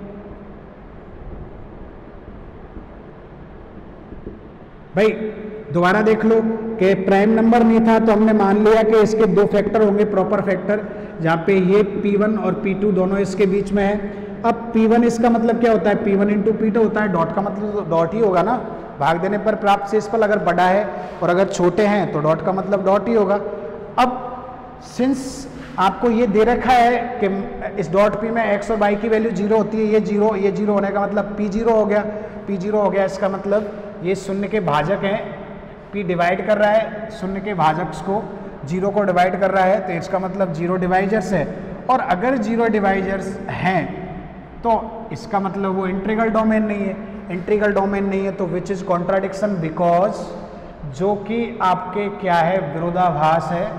भाई दोबारा देख लो कि प्राइम नंबर नहीं था तो हमने मान लिया कि इसके दो फैक्टर होंगे, प्रॉपर फैक्टर, जहाँ पे ये पी वन और पी टू दोनों इसके बीच में है। अब पी वन इसका मतलब क्या होता है, P one into P two होता है, डॉट का मतलब तो डॉट ही होगा ना, भाग देने पर प्राप्त शेषफल अगर बड़ा है और अगर छोटे हैं तो डॉट का मतलब डॉट ही होगा। अब सिंस आपको ये दे रखा है कि इस डॉट पी में एक्स और वाई की वैल्यू जीरो होती है, ये जीरो ये जीरो होने का मतलब पी जीरो हो गया, पी जीरो हो गया, इसका मतलब ये शून्य के भाजक हैं, पी डिवाइड कर रहा है शून्य के भाजक को, जीरो को डिवाइड कर रहा है, तो इसका मतलब जीरो डिवाइजर्स है। और अगर जीरो डिवाइजर्स हैं तो इसका मतलब वो इंटीग्रल डोमेन नहीं है, इंटीग्रल डोमेन नहीं है तो विच इज कॉन्ट्राडिक्शन, बिकॉज जो कि आपके क्या है, विरोधाभास है,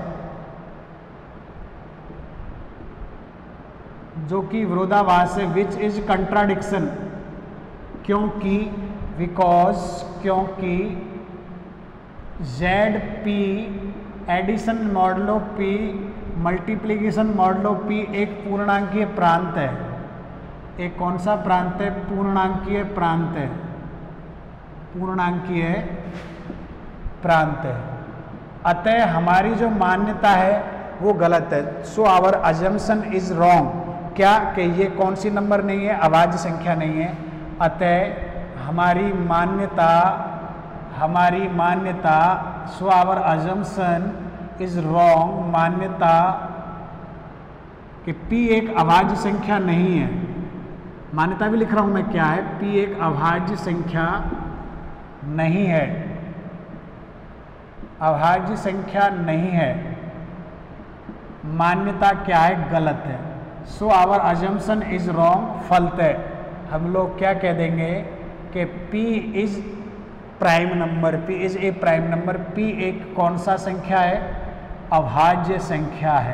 जो कि विरोधाभास है, विच इज कंट्राडिक्शन, क्योंकि बिकॉज क्योंकि Z P addition modulo P multiplication modulo P एक पूर्णांकीय प्रांत है। एक कौन सा प्रांत है, पूर्णांकीय प्रांत है, पूर्णांकीय प्रांत है। अतः हमारी जो मान्यता है वो गलत है। So our assumption is wrong. क्या कि ये कौन सी नंबर नहीं है, अभाज्य संख्या नहीं है। अतः हमारी मान्यता हमारी मान्यता so our assumption is wrong, मान्यता कि p एक अभाज्य संख्या नहीं है, मान्यता भी लिख रहा हूं मैं, क्या है, p एक अभाज्य संख्या नहीं है, अभाज्य संख्या नहीं है, मान्यता क्या है, गलत है। So our assumption is wrong, फलतः हम लोग क्या कह देंगे कि p is prime number, p is a prime number, p एक कौन सा संख्या है, अभाज्य संख्या है।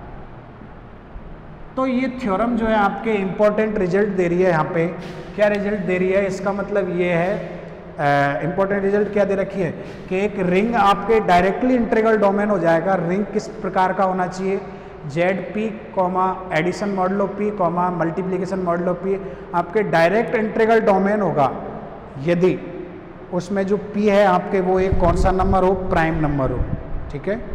तो ये थ्योरम जो है आपके इंपॉर्टेंट रिजल्ट दे रही है, यहाँ पे क्या रिजल्ट दे रही है, इसका मतलब ये है इंपॉर्टेंट रिजल्ट क्या दे रखी है कि एक रिंग आपके डायरेक्टली इंटीग्रल डोमेन हो जाएगा। रिंग किस प्रकार का होना चाहिए, Z P comma addition modulo P comma multiplication modulo P आपके डायरेक्ट इंटीग्रल डोमेन होगा यदि उसमें जो p है आपके वो एक कौन सा नंबर हो, प्राइम नंबर हो। ठीक है,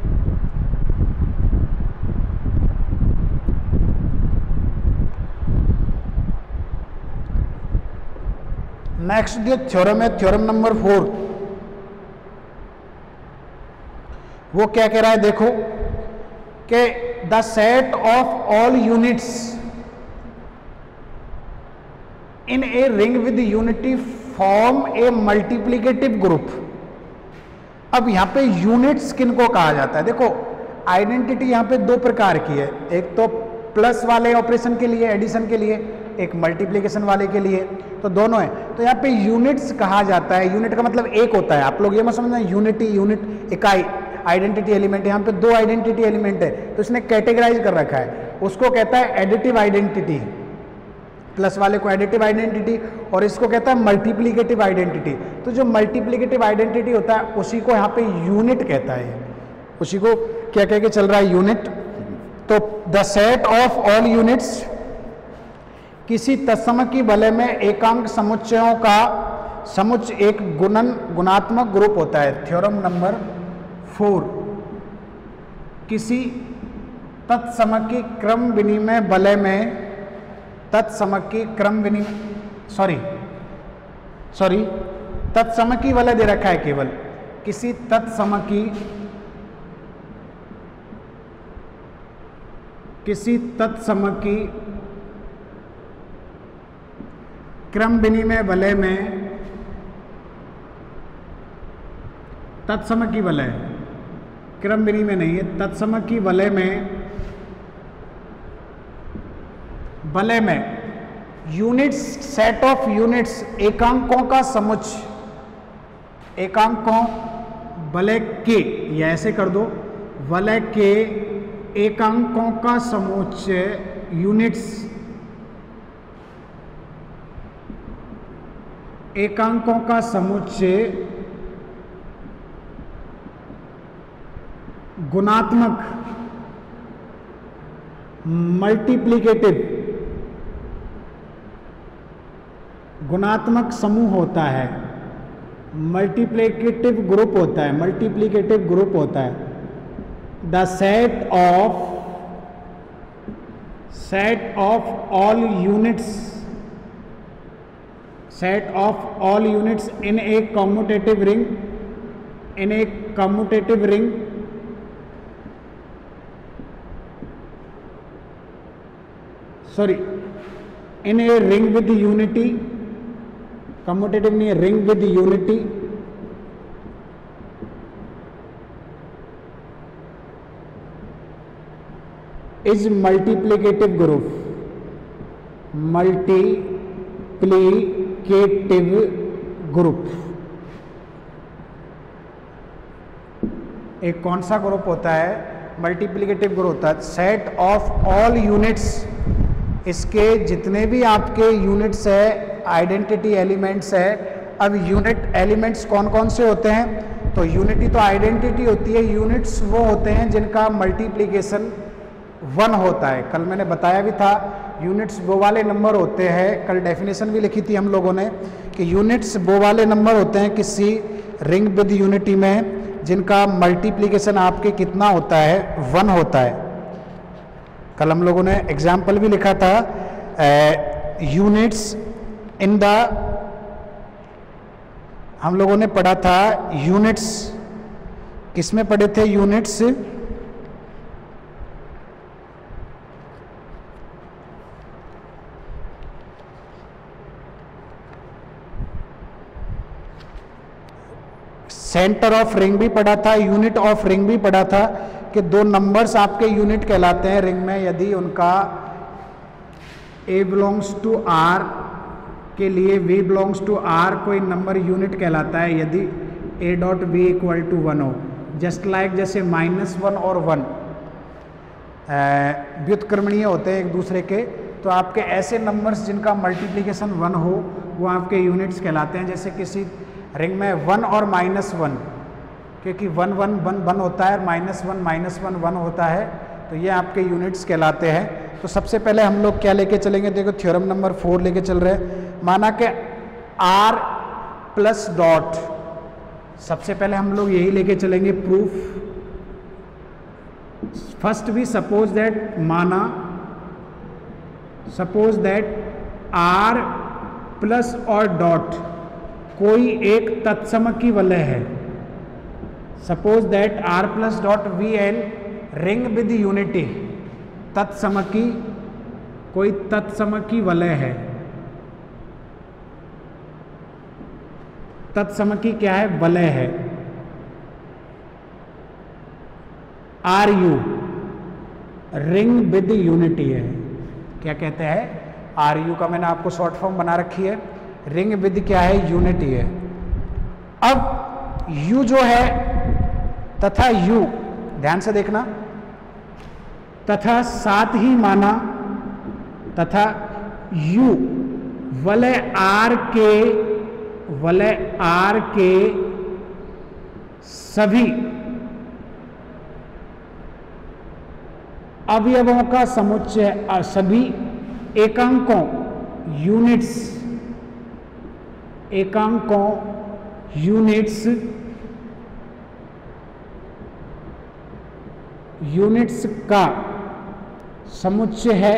नेक्स्ट जो थ्योरम है, थ्योरम नंबर फोर, वो क्या कह रहा है, देखो कि the set of all units in a ring with unity form a multiplicative group. अब यहां पे यूनिट्स किनको कहा जाता है, देखो आइडेंटिटी यहां पे दो प्रकार की है, एक तो प्लस वाले ऑपरेशन के लिए, एडिशन के लिए, एक मल्टीप्लिकेशन वाले के लिए, तो दोनों है। तो यहाँ पे यूनिट्स कहा जाता है, यूनिट का मतलब एक होता है, आप लोग ये मत समझना यूनिटी यूनिट इकाई, आइडेंटिटी एलिमेंट, यहाँ पे दो आइडेंटिटी एलिमेंट है तो इसने कैटेगराइज कर रखा है, उसको कहता है एडिटिव आइडेंटिटी, प्लस वाले को एडिटिव आइडेंटिटी, और इसको कहता है मल्टीप्लिकेटिव आइडेंटिटी। तो जो मल्टीप्लिकेटिव आइडेंटिटी होता है उसी को यहाँ पे यूनिट कहता है, उसी को क्या कह के चल रहा है, यूनिट। तो the set of all units, किसी तत्समकी वलय में एकांक समुच्चयों का समुच्चय एक गुणन गुणात्मक ग्रुप होता है। थ्योरम नंबर फोर, किसी तत्समकी क्रम विनिमय वलय में तत्समकी क्रम विनिमय सॉरी सॉरी तत्समकी वलय दे रखा है केवल, किसी तत्समकी किसी तत्समकी क्रम विनिमय वलय में तत्समकी वलय, क्रम विनिमय नहीं है, तत्समकी वलय में वलय में यूनिट्स, सेट ऑफ यूनिट्स, एकांकों का समुच्चय, एकांकों वलय के, या ऐसे कर दो, वलय के एकांकों का समुच्चय यूनिट्स, एकांकों का समुच्चय गुणात्मक मल्टीप्लिकेटिव गुणात्मक समूह होता है, मल्टीप्लिकेटिव ग्रुप होता है, मल्टीप्लिकेटिव ग्रुप होता है। The set of set of all units set of all units in a commutative ring in a commutative ring sorry in a ring with unity, commutative नहीं है, ring with unity is multiplicative group, multiplicative group. एक कौन सा group होता है, multiplicative group होता है। Set of all units, इसके जितने भी आपके यूनिट्स है, आइडेंटिटी एलिमेंट्स है। अब यूनिट एलिमेंट्स कौन कौन से होते हैं, तो यूनिटी तो आइडेंटिटी होती है, यूनिट्स वो होते हैं जिनका मल्टीप्लिकेशन वन होता है। कल मैंने बताया भी था, यूनिट्स वो वाले नंबर होते हैं, कल डेफिनेशन भी लिखी थी हम लोगों ने कि यूनिट्स वो वाले नंबर होते हैं किसी रिंग विद यूनिटी में जिनका मल्टीप्लिकेशन आपके कितना होता है, वन होता है। कल हम लोगों ने एग्जाम्पल भी लिखा था, यूनिट्स इन द, हम लोगों ने पढ़ा था यूनिट्स, किसमें पढ़े थे, यूनिट्स सेंटर ऑफ रिंग भी पढ़ा था, यूनिट ऑफ रिंग भी पढ़ा था कि दो नंबर्स आपके यूनिट कहलाते हैं रिंग में यदि उनका a बिलोंग्स टू r के लिए v बिलोंग्स टू r कोई नंबर यूनिट कहलाता है यदि a dot v equal to one हो। जस्ट लाइक जैसे माइनस वन और वन व्युत्क्रमणीय होते हैं एक दूसरे के, तो आपके ऐसे नंबर्स जिनका मल्टीप्लिकेशन वन हो वो आपके यूनिट्स कहलाते हैं। जैसे किसी रिंग में वन और माइनस वन, क्योंकि वन वन वन वन होता है, minus one minus one one होता है, तो ये आपके यूनिट्स कहलाते हैं। तो सबसे पहले हम लोग क्या लेके चलेंगे, देखो थ्योरम नंबर फोर लेके चल रहे हैं। माना कि आर प्लस डॉट, सबसे पहले हम लोग यही लेके चलेंगे प्रूफ। फर्स्ट भी सपोज दैट, माना सपोज दैट आर प्लस और डॉट कोई एक तत्समकी वलय है। Suppose that R plus dot be an ring with unity, तत्समकी, कोई तत्समकी वलय है। तत्समकी क्या है, वलय है। R U ring with unity है। क्या कहते हैं, आर यू का मैंने आपको शॉर्ट फॉर्म बना रखी है, रिंग विद क्या है, यूनिटी है। अब यू जो है तथा यू, ध्यान से देखना, तथा साथ ही माना तथा यू वलय आर के वलय आर के सभी अवयवों का समुच्चय अ, सभी एकांकों यूनिट्स एकांकों यूनिट्स यूनिट्स का समुच्चय है।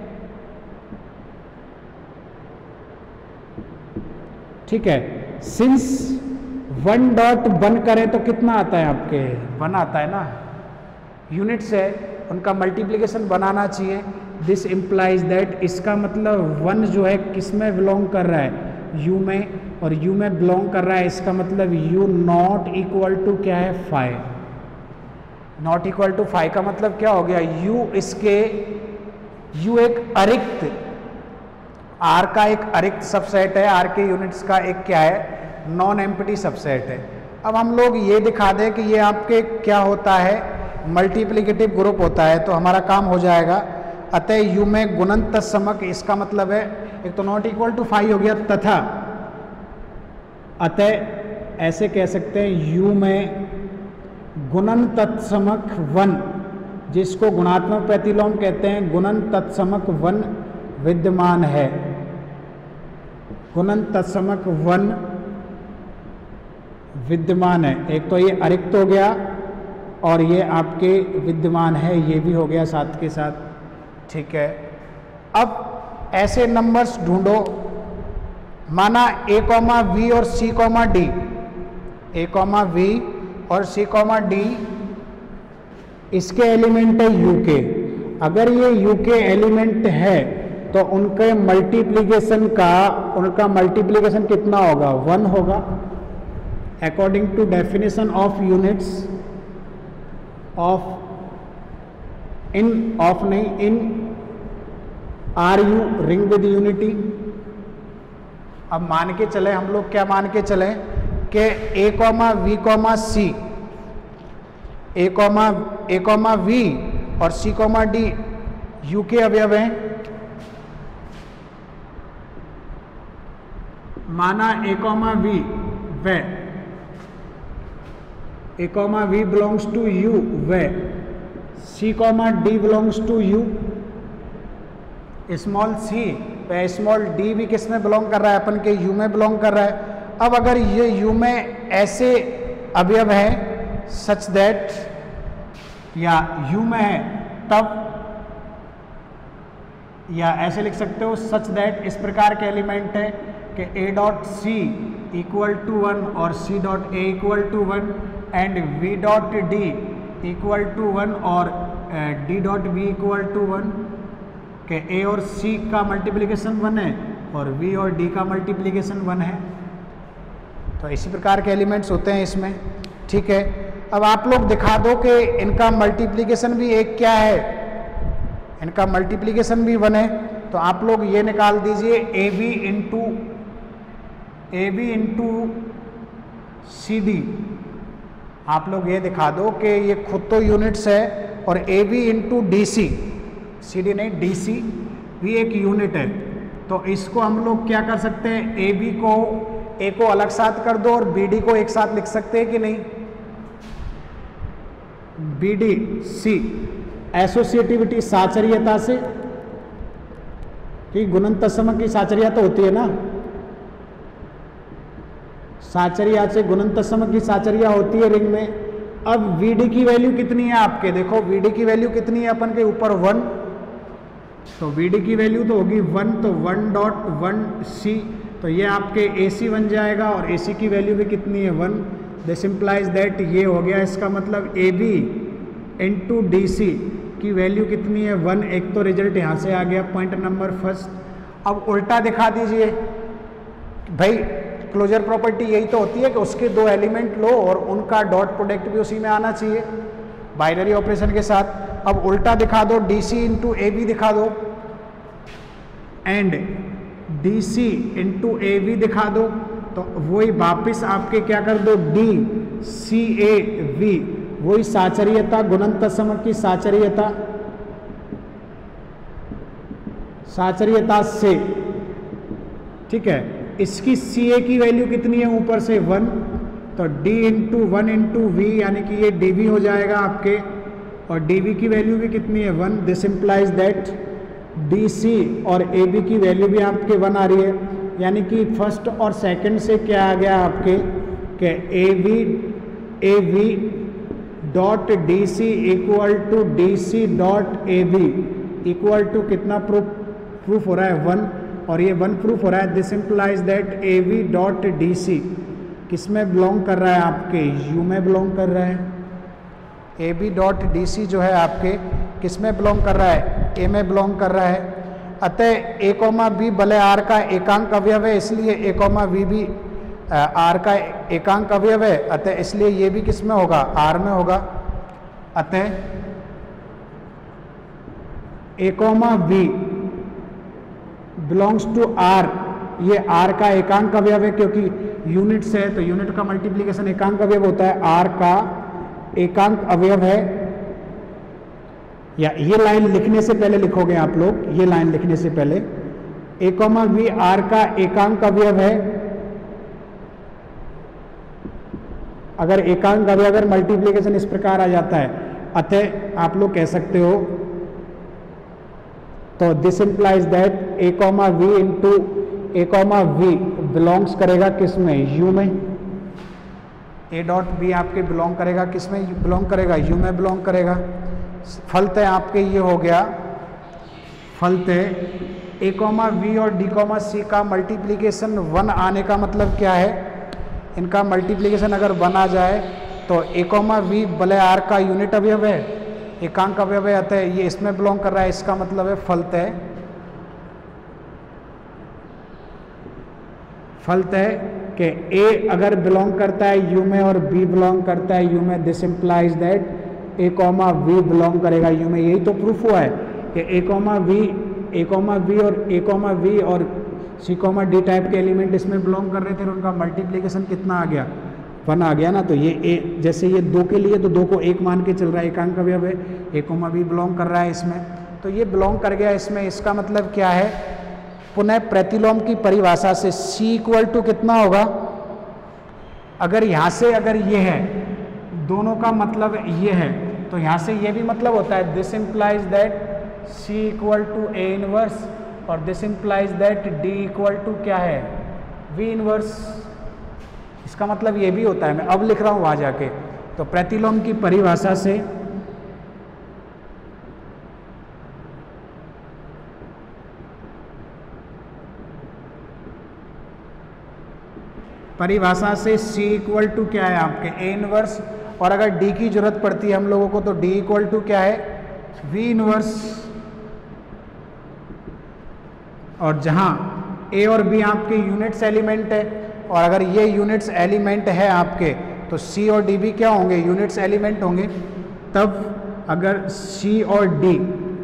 ठीक है, सिंस वन डॉट वन करें तो कितना आता है आपके, वन आता है ना, यूनिट्स है उनका मल्टीप्लिकेशन बनाना चाहिए। दिस इम्प्लाइज दैट, इसका मतलब वन जो है किस में बिलोंग कर रहा है, यू में, और यू में बिलोंग कर रहा है, इसका मतलब यू नॉट इक्वल टू क्या है, five. Not equal to five का मतलब क्या हो गया, यू इसके यू एक अरिक्त, आर का एक अरिक्त सबसेट है, आर के यूनिट्स का एक क्या है, नॉन एम्प्टी सबसेट है। अब हम लोग ये दिखा दें कि ये आपके क्या होता है, मल्टीप्लिकेटिव ग्रुप होता है, तो हमारा काम हो जाएगा। अतः यू में गुणन तत्समक, इसका मतलब है एक तो नॉट इक्वल टू फाइव हो गया, तथा अतः ऐसे कह सकते हैं यू में गुणन तत्समक वन, जिसको गुणात्मक प्रतिलोम कहते हैं, गुणन तत्समक वन विद्यमान है। गुणन तत्समक वन विद्यमान है। एक तो ये अरिक्त हो गया और ये आपके विद्यमान है, ये भी हो गया साथ के साथ। ठीक है, अब ऐसे नंबर्स ढूंढो, माना ए कॉमा वी और C comma D, A comma V और सी कॉमा डी इसके एलिमेंट है यू के। अगर ये यू के एलिमेंट है तो उनके मल्टीप्लिकेशन का उनका मल्टीप्लिकेशन कितना होगा, वन होगा, according to definition of units of in of नहीं in R U ring with unity. अब मान के चले हम लोग, क्या मान के चले कि A comma V comma C, A comma A comma V और सी कॉमा डी यू के अवयव हैं। माना ए कॉमा वी वे A comma V belongs to U वे C comma D belongs to U. Small C व small D भी किस में बिलोंग कर रहा है, अपन के यू में बिलोंग कर रहा है। अब अगर ये यू में ऐसे अवयव है सच दैट, या यू में है तब, या ऐसे लिख सकते हो सच दैट, इस प्रकार के एलिमेंट है कि A dot C equal to one और C dot A equal to one and V dot D equal to one और D dot B equal to one, के ए और सी का मल्टीप्लिकेशन वन है और वी और डी का मल्टीप्लिकेशन वन है। तो इसी प्रकार के एलिमेंट्स होते हैं इसमें। ठीक है, अब आप लोग दिखा दो कि इनका मल्टीप्लिकेशन भी एक क्या है, इनका मल्टीप्लिकेशन भी वन है। तो आप लोग ये निकाल दीजिए A B into A B into C D. आप लोग ये दिखा दो कि ये खुद तो यूनिट्स है और A B into D C, C D नहीं डी सी भी एक यूनिट है। तो इसको हम लोग क्या कर सकते हैं, ए बी को ए को अलग साथ कर दो और बी डी को एक साथ लिख सकते हैं कि नहीं, बी डी सी एसोसिएटिविटी साचर्यता से, कि गुणन तत्समक की साचर्या तो होती है ना, साचर्या से गुणन तत्समक की साचर्या होती है रिंग में। अब वी डी की वैल्यू कितनी है आपके, देखो वी डी की वैल्यू कितनी है अपन के ऊपर वन, तो वी डी की वैल्यू तो होगी वन, तो वन डॉट वन सी, तो ये आपके ए सी बन जाएगा और ए सी की वैल्यू भी कितनी है वन। दिस इम्प्लाइज दैट, ये हो गया इसका मतलब A B into D C की वैल्यू कितनी है वन। एक तो रिजल्ट यहाँ से आ गया, पॉइंट नंबर फर्स्ट। अब उल्टा दिखा दीजिए भाई, क्लोजर प्रॉपर्टी यही तो होती है कि उसके दो एलिमेंट लो और उनका डॉट प्रोडक्ट भी उसी में आना चाहिए बाइनरी ऑपरेशन के साथ। अब उल्टा दिखा दो, D C into A B दिखा दो and D C into A B दिखा दो, तो वही वापिस आपके क्या कर दो, डी सी ए वी, वही साचर्यता गुणन तत्समक की साचर्यता साचर्यता से। ठीक है, इसकी सी ए की वैल्यू कितनी है ऊपर से वन, तो D into one into V यानी कि ये डी वी हो जाएगा आपके, और डी वी की वैल्यू भी कितनी है one. This implies that D C और ए बी की वैल्यू भी आपके वन आ रही है, यानी कि फर्स्ट और सेकंड से क्या आ गया आपके कि A B A B dot D C equal to D C dot A B equal to कितना प्रूफ प्रूफ हो रहा है वन, और ये वन प्रूफ हो रहा है। This implies that A B dot D C किस में बिलोंग कर रहा है आपके यू में बिलोंग कर रहा है। A B dot D C जो है आपके किस में बिलोंग कर रहा है ए में बिलोंग कर रहा है। अतः ए कोमा बी भले आर का एकांक अवयव है, इसलिए ए कोमा बी भी आर का एकांक अवयव है, अतः इसलिए ये भी किस में होगा आर में होगा। अतः A comma B belongs to R, ये आर का एकांक अवयव है क्योंकि यूनिट से है, तो यूनिट का मल्टीप्लिकेशन एकांक अवयव होता है, आर का एकांक अवयव है। या ये लाइन लिखने से पहले लिखोगे आप लोग, ये लाइन लिखने से पहले ए कोमा बी आर का एकांक अवयव है। अगर एकांक अवयव अगर मल्टीप्लिकेशन इस प्रकार आ जाता है, अतः आप लोग कह सकते हो, तो this implies that A comma V into A comma V belongs करेगा किस में यू में। ए डॉट बी आपके बिलोंग करेगा किस में बिलोंग करेगा यू में बिलोंग करेगा। फलतः आपके ये हो गया, फलतः ए कोमा वी और डी कोमा सी का मल्टीप्लिकेशन वन आने का मतलब क्या है, इनका मल्टीप्लिकेशन अगर वन आ जाए तो ए कोमा वी भले आर का यूनिट अवयव है, एकांक अवयव है, अतः ये इसमें बिलोंग कर रहा है। इसका मतलब है फलतः फलतः कि ए अगर बिलोंग करता है यू में और बी बिलोंग करता है यू में, this implies that A comma V belong करेगा यू में। यही तो प्रूफ हुआ है कि A comma V A comma V और ए कोमा वी और सी कोमा डी टाइप के एलिमेंट इसमें बिलोंग कर रहे थे, और उनका मल्टीप्लिकेशन कितना आ गया वन आ गया ना। तो ये ए जैसे ये दो के लिए तो दो को एक मान के चल रहा है, एकांक अवयव है, ए कोमा वी बिलोंग कर रहा है इसमें, तो ये बिलोंग कर गया इसमें। इसका मतलब क्या है, पुनः प्रतिलोम की परिभाषा से C इक्वल टू कितना होगा, अगर यहाँ से अगर ये है दोनों का मतलब ये है, तो यहाँ से ये भी मतलब होता है। This implies that C equal to A inverse, और this implies that D equal to क्या है V इनवर्स। इसका मतलब ये भी होता है, मैं अब लिख रहा हूँ वहाँ जाके। तो प्रतिलोम की परिभाषा से परिभाषा से C इक्वल टू क्या है आपके ए इनवर्स, और अगर D की जरूरत पड़ती है हम लोगों को तो D इक्वल टू क्या है V इनवर्स। और जहां A और B आपके यूनिट्स एलिमेंट है, और अगर ये यूनिट्स एलिमेंट है आपके तो C और D भी क्या होंगे यूनिट्स एलिमेंट होंगे। तब अगर C और D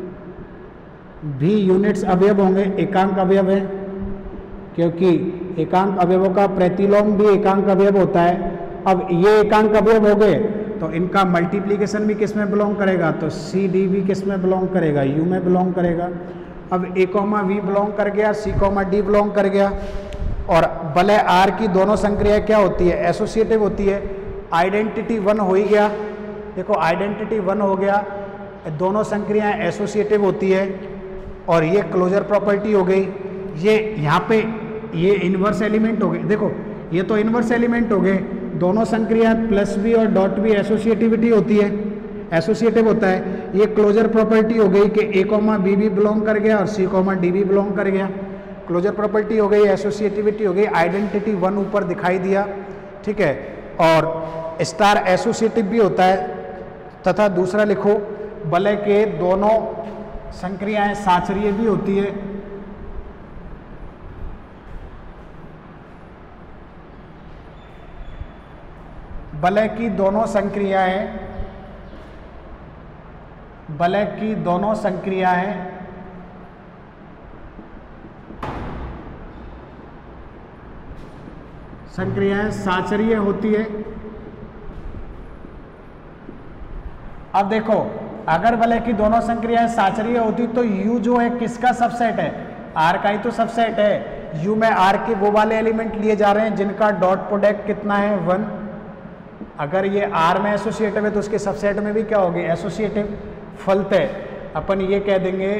भी यूनिट्स अवयव होंगे, एकांक अवयव है, क्योंकि एकांक अवयवों का प्रतिलोम भी एकांक अवयव होता है। अब ये एकांक अवयव हो गए तो इनका मल्टीप्लिकेशन भी किस में बिलोंग करेगा, तो सी डी भी किस में बिलोंग करेगा यू में बिलोंग करेगा। अब ए कोमा वी बिलोंग कर गया, सी कोमा डी बिलोंग कर गया, और भले आर की दोनों संक्रियाएं क्या होती है एसोसिएटिव होती है। आइडेंटिटी वन हो ही गया, देखो आइडेंटिटी वन हो गया, दोनों संक्रियाएं एसोसिएटिव होती है, और ये क्लोजर प्रॉपर्टी हो गई। ये यहाँ पे ये इनवर्स एलिमेंट हो गए, देखो ये तो इनवर्स एलिमेंट हो गए, दोनों संक्रिया प्लस बी और डॉट बी एसोसिएटिविटी होती है, एसोसिएटिव होता है। ये क्लोजर प्रॉपर्टी हो गई कि ए कोमा बी भी बिलोंग कर गया और सी कोमा डी भी बिलोंग कर गया। क्लोजर प्रॉपर्टी हो गई, एसोसिएटिविटी हो गई, आइडेंटिटी वन ऊपर दिखाई दिया, ठीक है। और स्टार एसोसिएटिव भी होता है, तथा दूसरा लिखो भले के दोनों संक्रियाएं साचरीय भी होती है, भले की दोनों संक्रियाएं भले की दोनों संक्रियाएं संक्रियाएं साचरीय होती है। अब देखो अगर भले की दोनों संक्रियाएं साचरीय होती तो U जो है किसका सबसेट है, R का ही तो सबसेट है। U में R के वो वाले एलिमेंट लिए जा रहे हैं जिनका डॉट प्रोडक्ट कितना है वन, अगर ये आर में एसोसिएटिव है तो उसके सबसेट में भी क्या होगी, एसोसिएटिव। फलतः अपन ये कह देंगे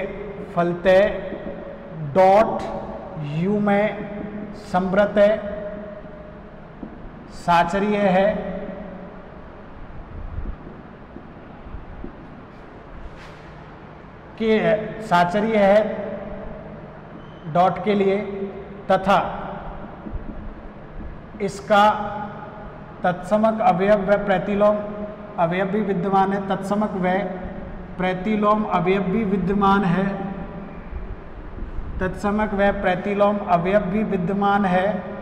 फलतः डॉट यू में संवृत है, साचरीय है, कि साचरीय है डॉट के लिए, तथा इसका तत्समक अवयव व प्रतिलोम अवयव भी विद्यमान है, तत्समक व प्रतिलोम अवयव भी विद्यमान है, तत्समक व प्रतिलोम अवयव भी विद्यमान है,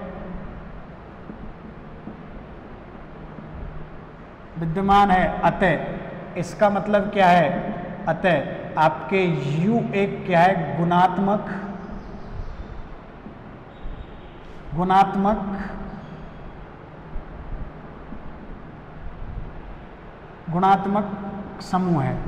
विद्यमान है। अतः इसका मतलब क्या है, अतः आपके U एक क्या है, गुणात्मक गुणात्मक गुणात्मक समूह है।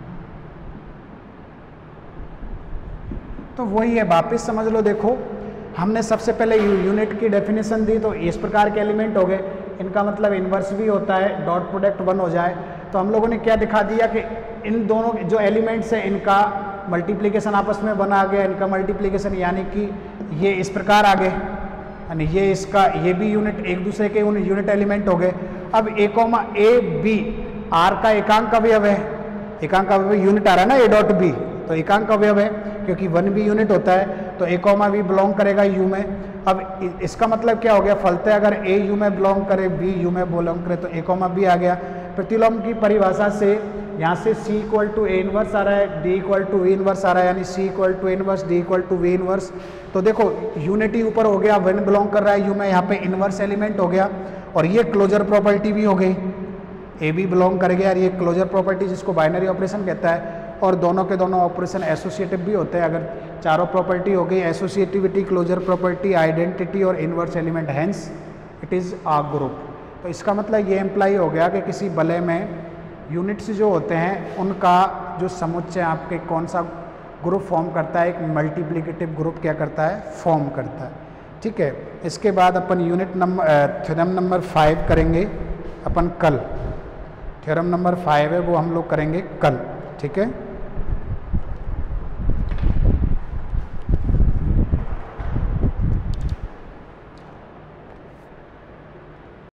तो वही है, वापिस समझ लो। देखो हमने सबसे पहले यूनिट की डेफिनेशन दी, तो इस प्रकार के एलिमेंट हो गए, इनका मतलब इन्वर्स भी होता है, डॉट प्रोडक्ट वन हो जाए। तो हम लोगों ने क्या दिखा दिया कि इन दोनों जो एलिमेंट्स हैं इनका मल्टीप्लिकेशन आपस में बना गया, इनका मल्टीप्लिकेशन यानी कि ये इस प्रकार आ गए, यानी ये इसका ये भी यूनिट एक दूसरे के यूनिट एलिमेंट हो गए। अब A comma A B R का एकांक अवयव है, एकांक अवयव यूनिट आ रहा है ना, ए डॉट बी, तो एकांक अवयव है क्योंकि वन भी यूनिट होता है, तो ए कॉमा बी बिलोंग करेगा यू में। अब इसका मतलब क्या हो गया, फलते अगर ए यू में बिलोंग करे, बी यू में बिलोंग करे, तो ए कॉमा बी आ गया। प्रतिलोम की परिभाषा से यहाँ से C equal to A inverse आ रहा है, D equal to V inverse आ रहा है, यानी C equal to inverse, D equal to V inverse. तो देखो यूनिटी ऊपर हो गया, वन बिलोंग कर रहा है यू में, यहाँ पे इनवर्स एलिमेंट हो गया, और ये क्लोजर प्रॉपर्टी भी हो गई, ए बी बिलोंग कर गया, और ये क्लोजर प्रॉपर्टी जिसको बाइनरी ऑपरेशन कहता है, और दोनों के दोनों ऑपरेशन एसोसिएटिव भी होते हैं। अगर चारों प्रॉपर्टी हो गई, एसोसिएटिविटी, क्लोजर प्रॉपर्टी, आइडेंटिटी और inverse element, hence it is a group. तो इसका मतलब ये इम्प्लाई हो गया कि किसी वलय में यूनिट्स जो होते हैं उनका जो समुच्चय आपके कौन सा ग्रुप फॉर्म करता है, एक मल्टीप्लिकेटिव ग्रुप क्या करता है, फॉर्म करता है। ठीक है, इसके बाद अपन unit number theorem number five करेंगे अपन कल। थ्योरम नंबर फाइव है वो हम लोग करेंगे कल। ठीक है।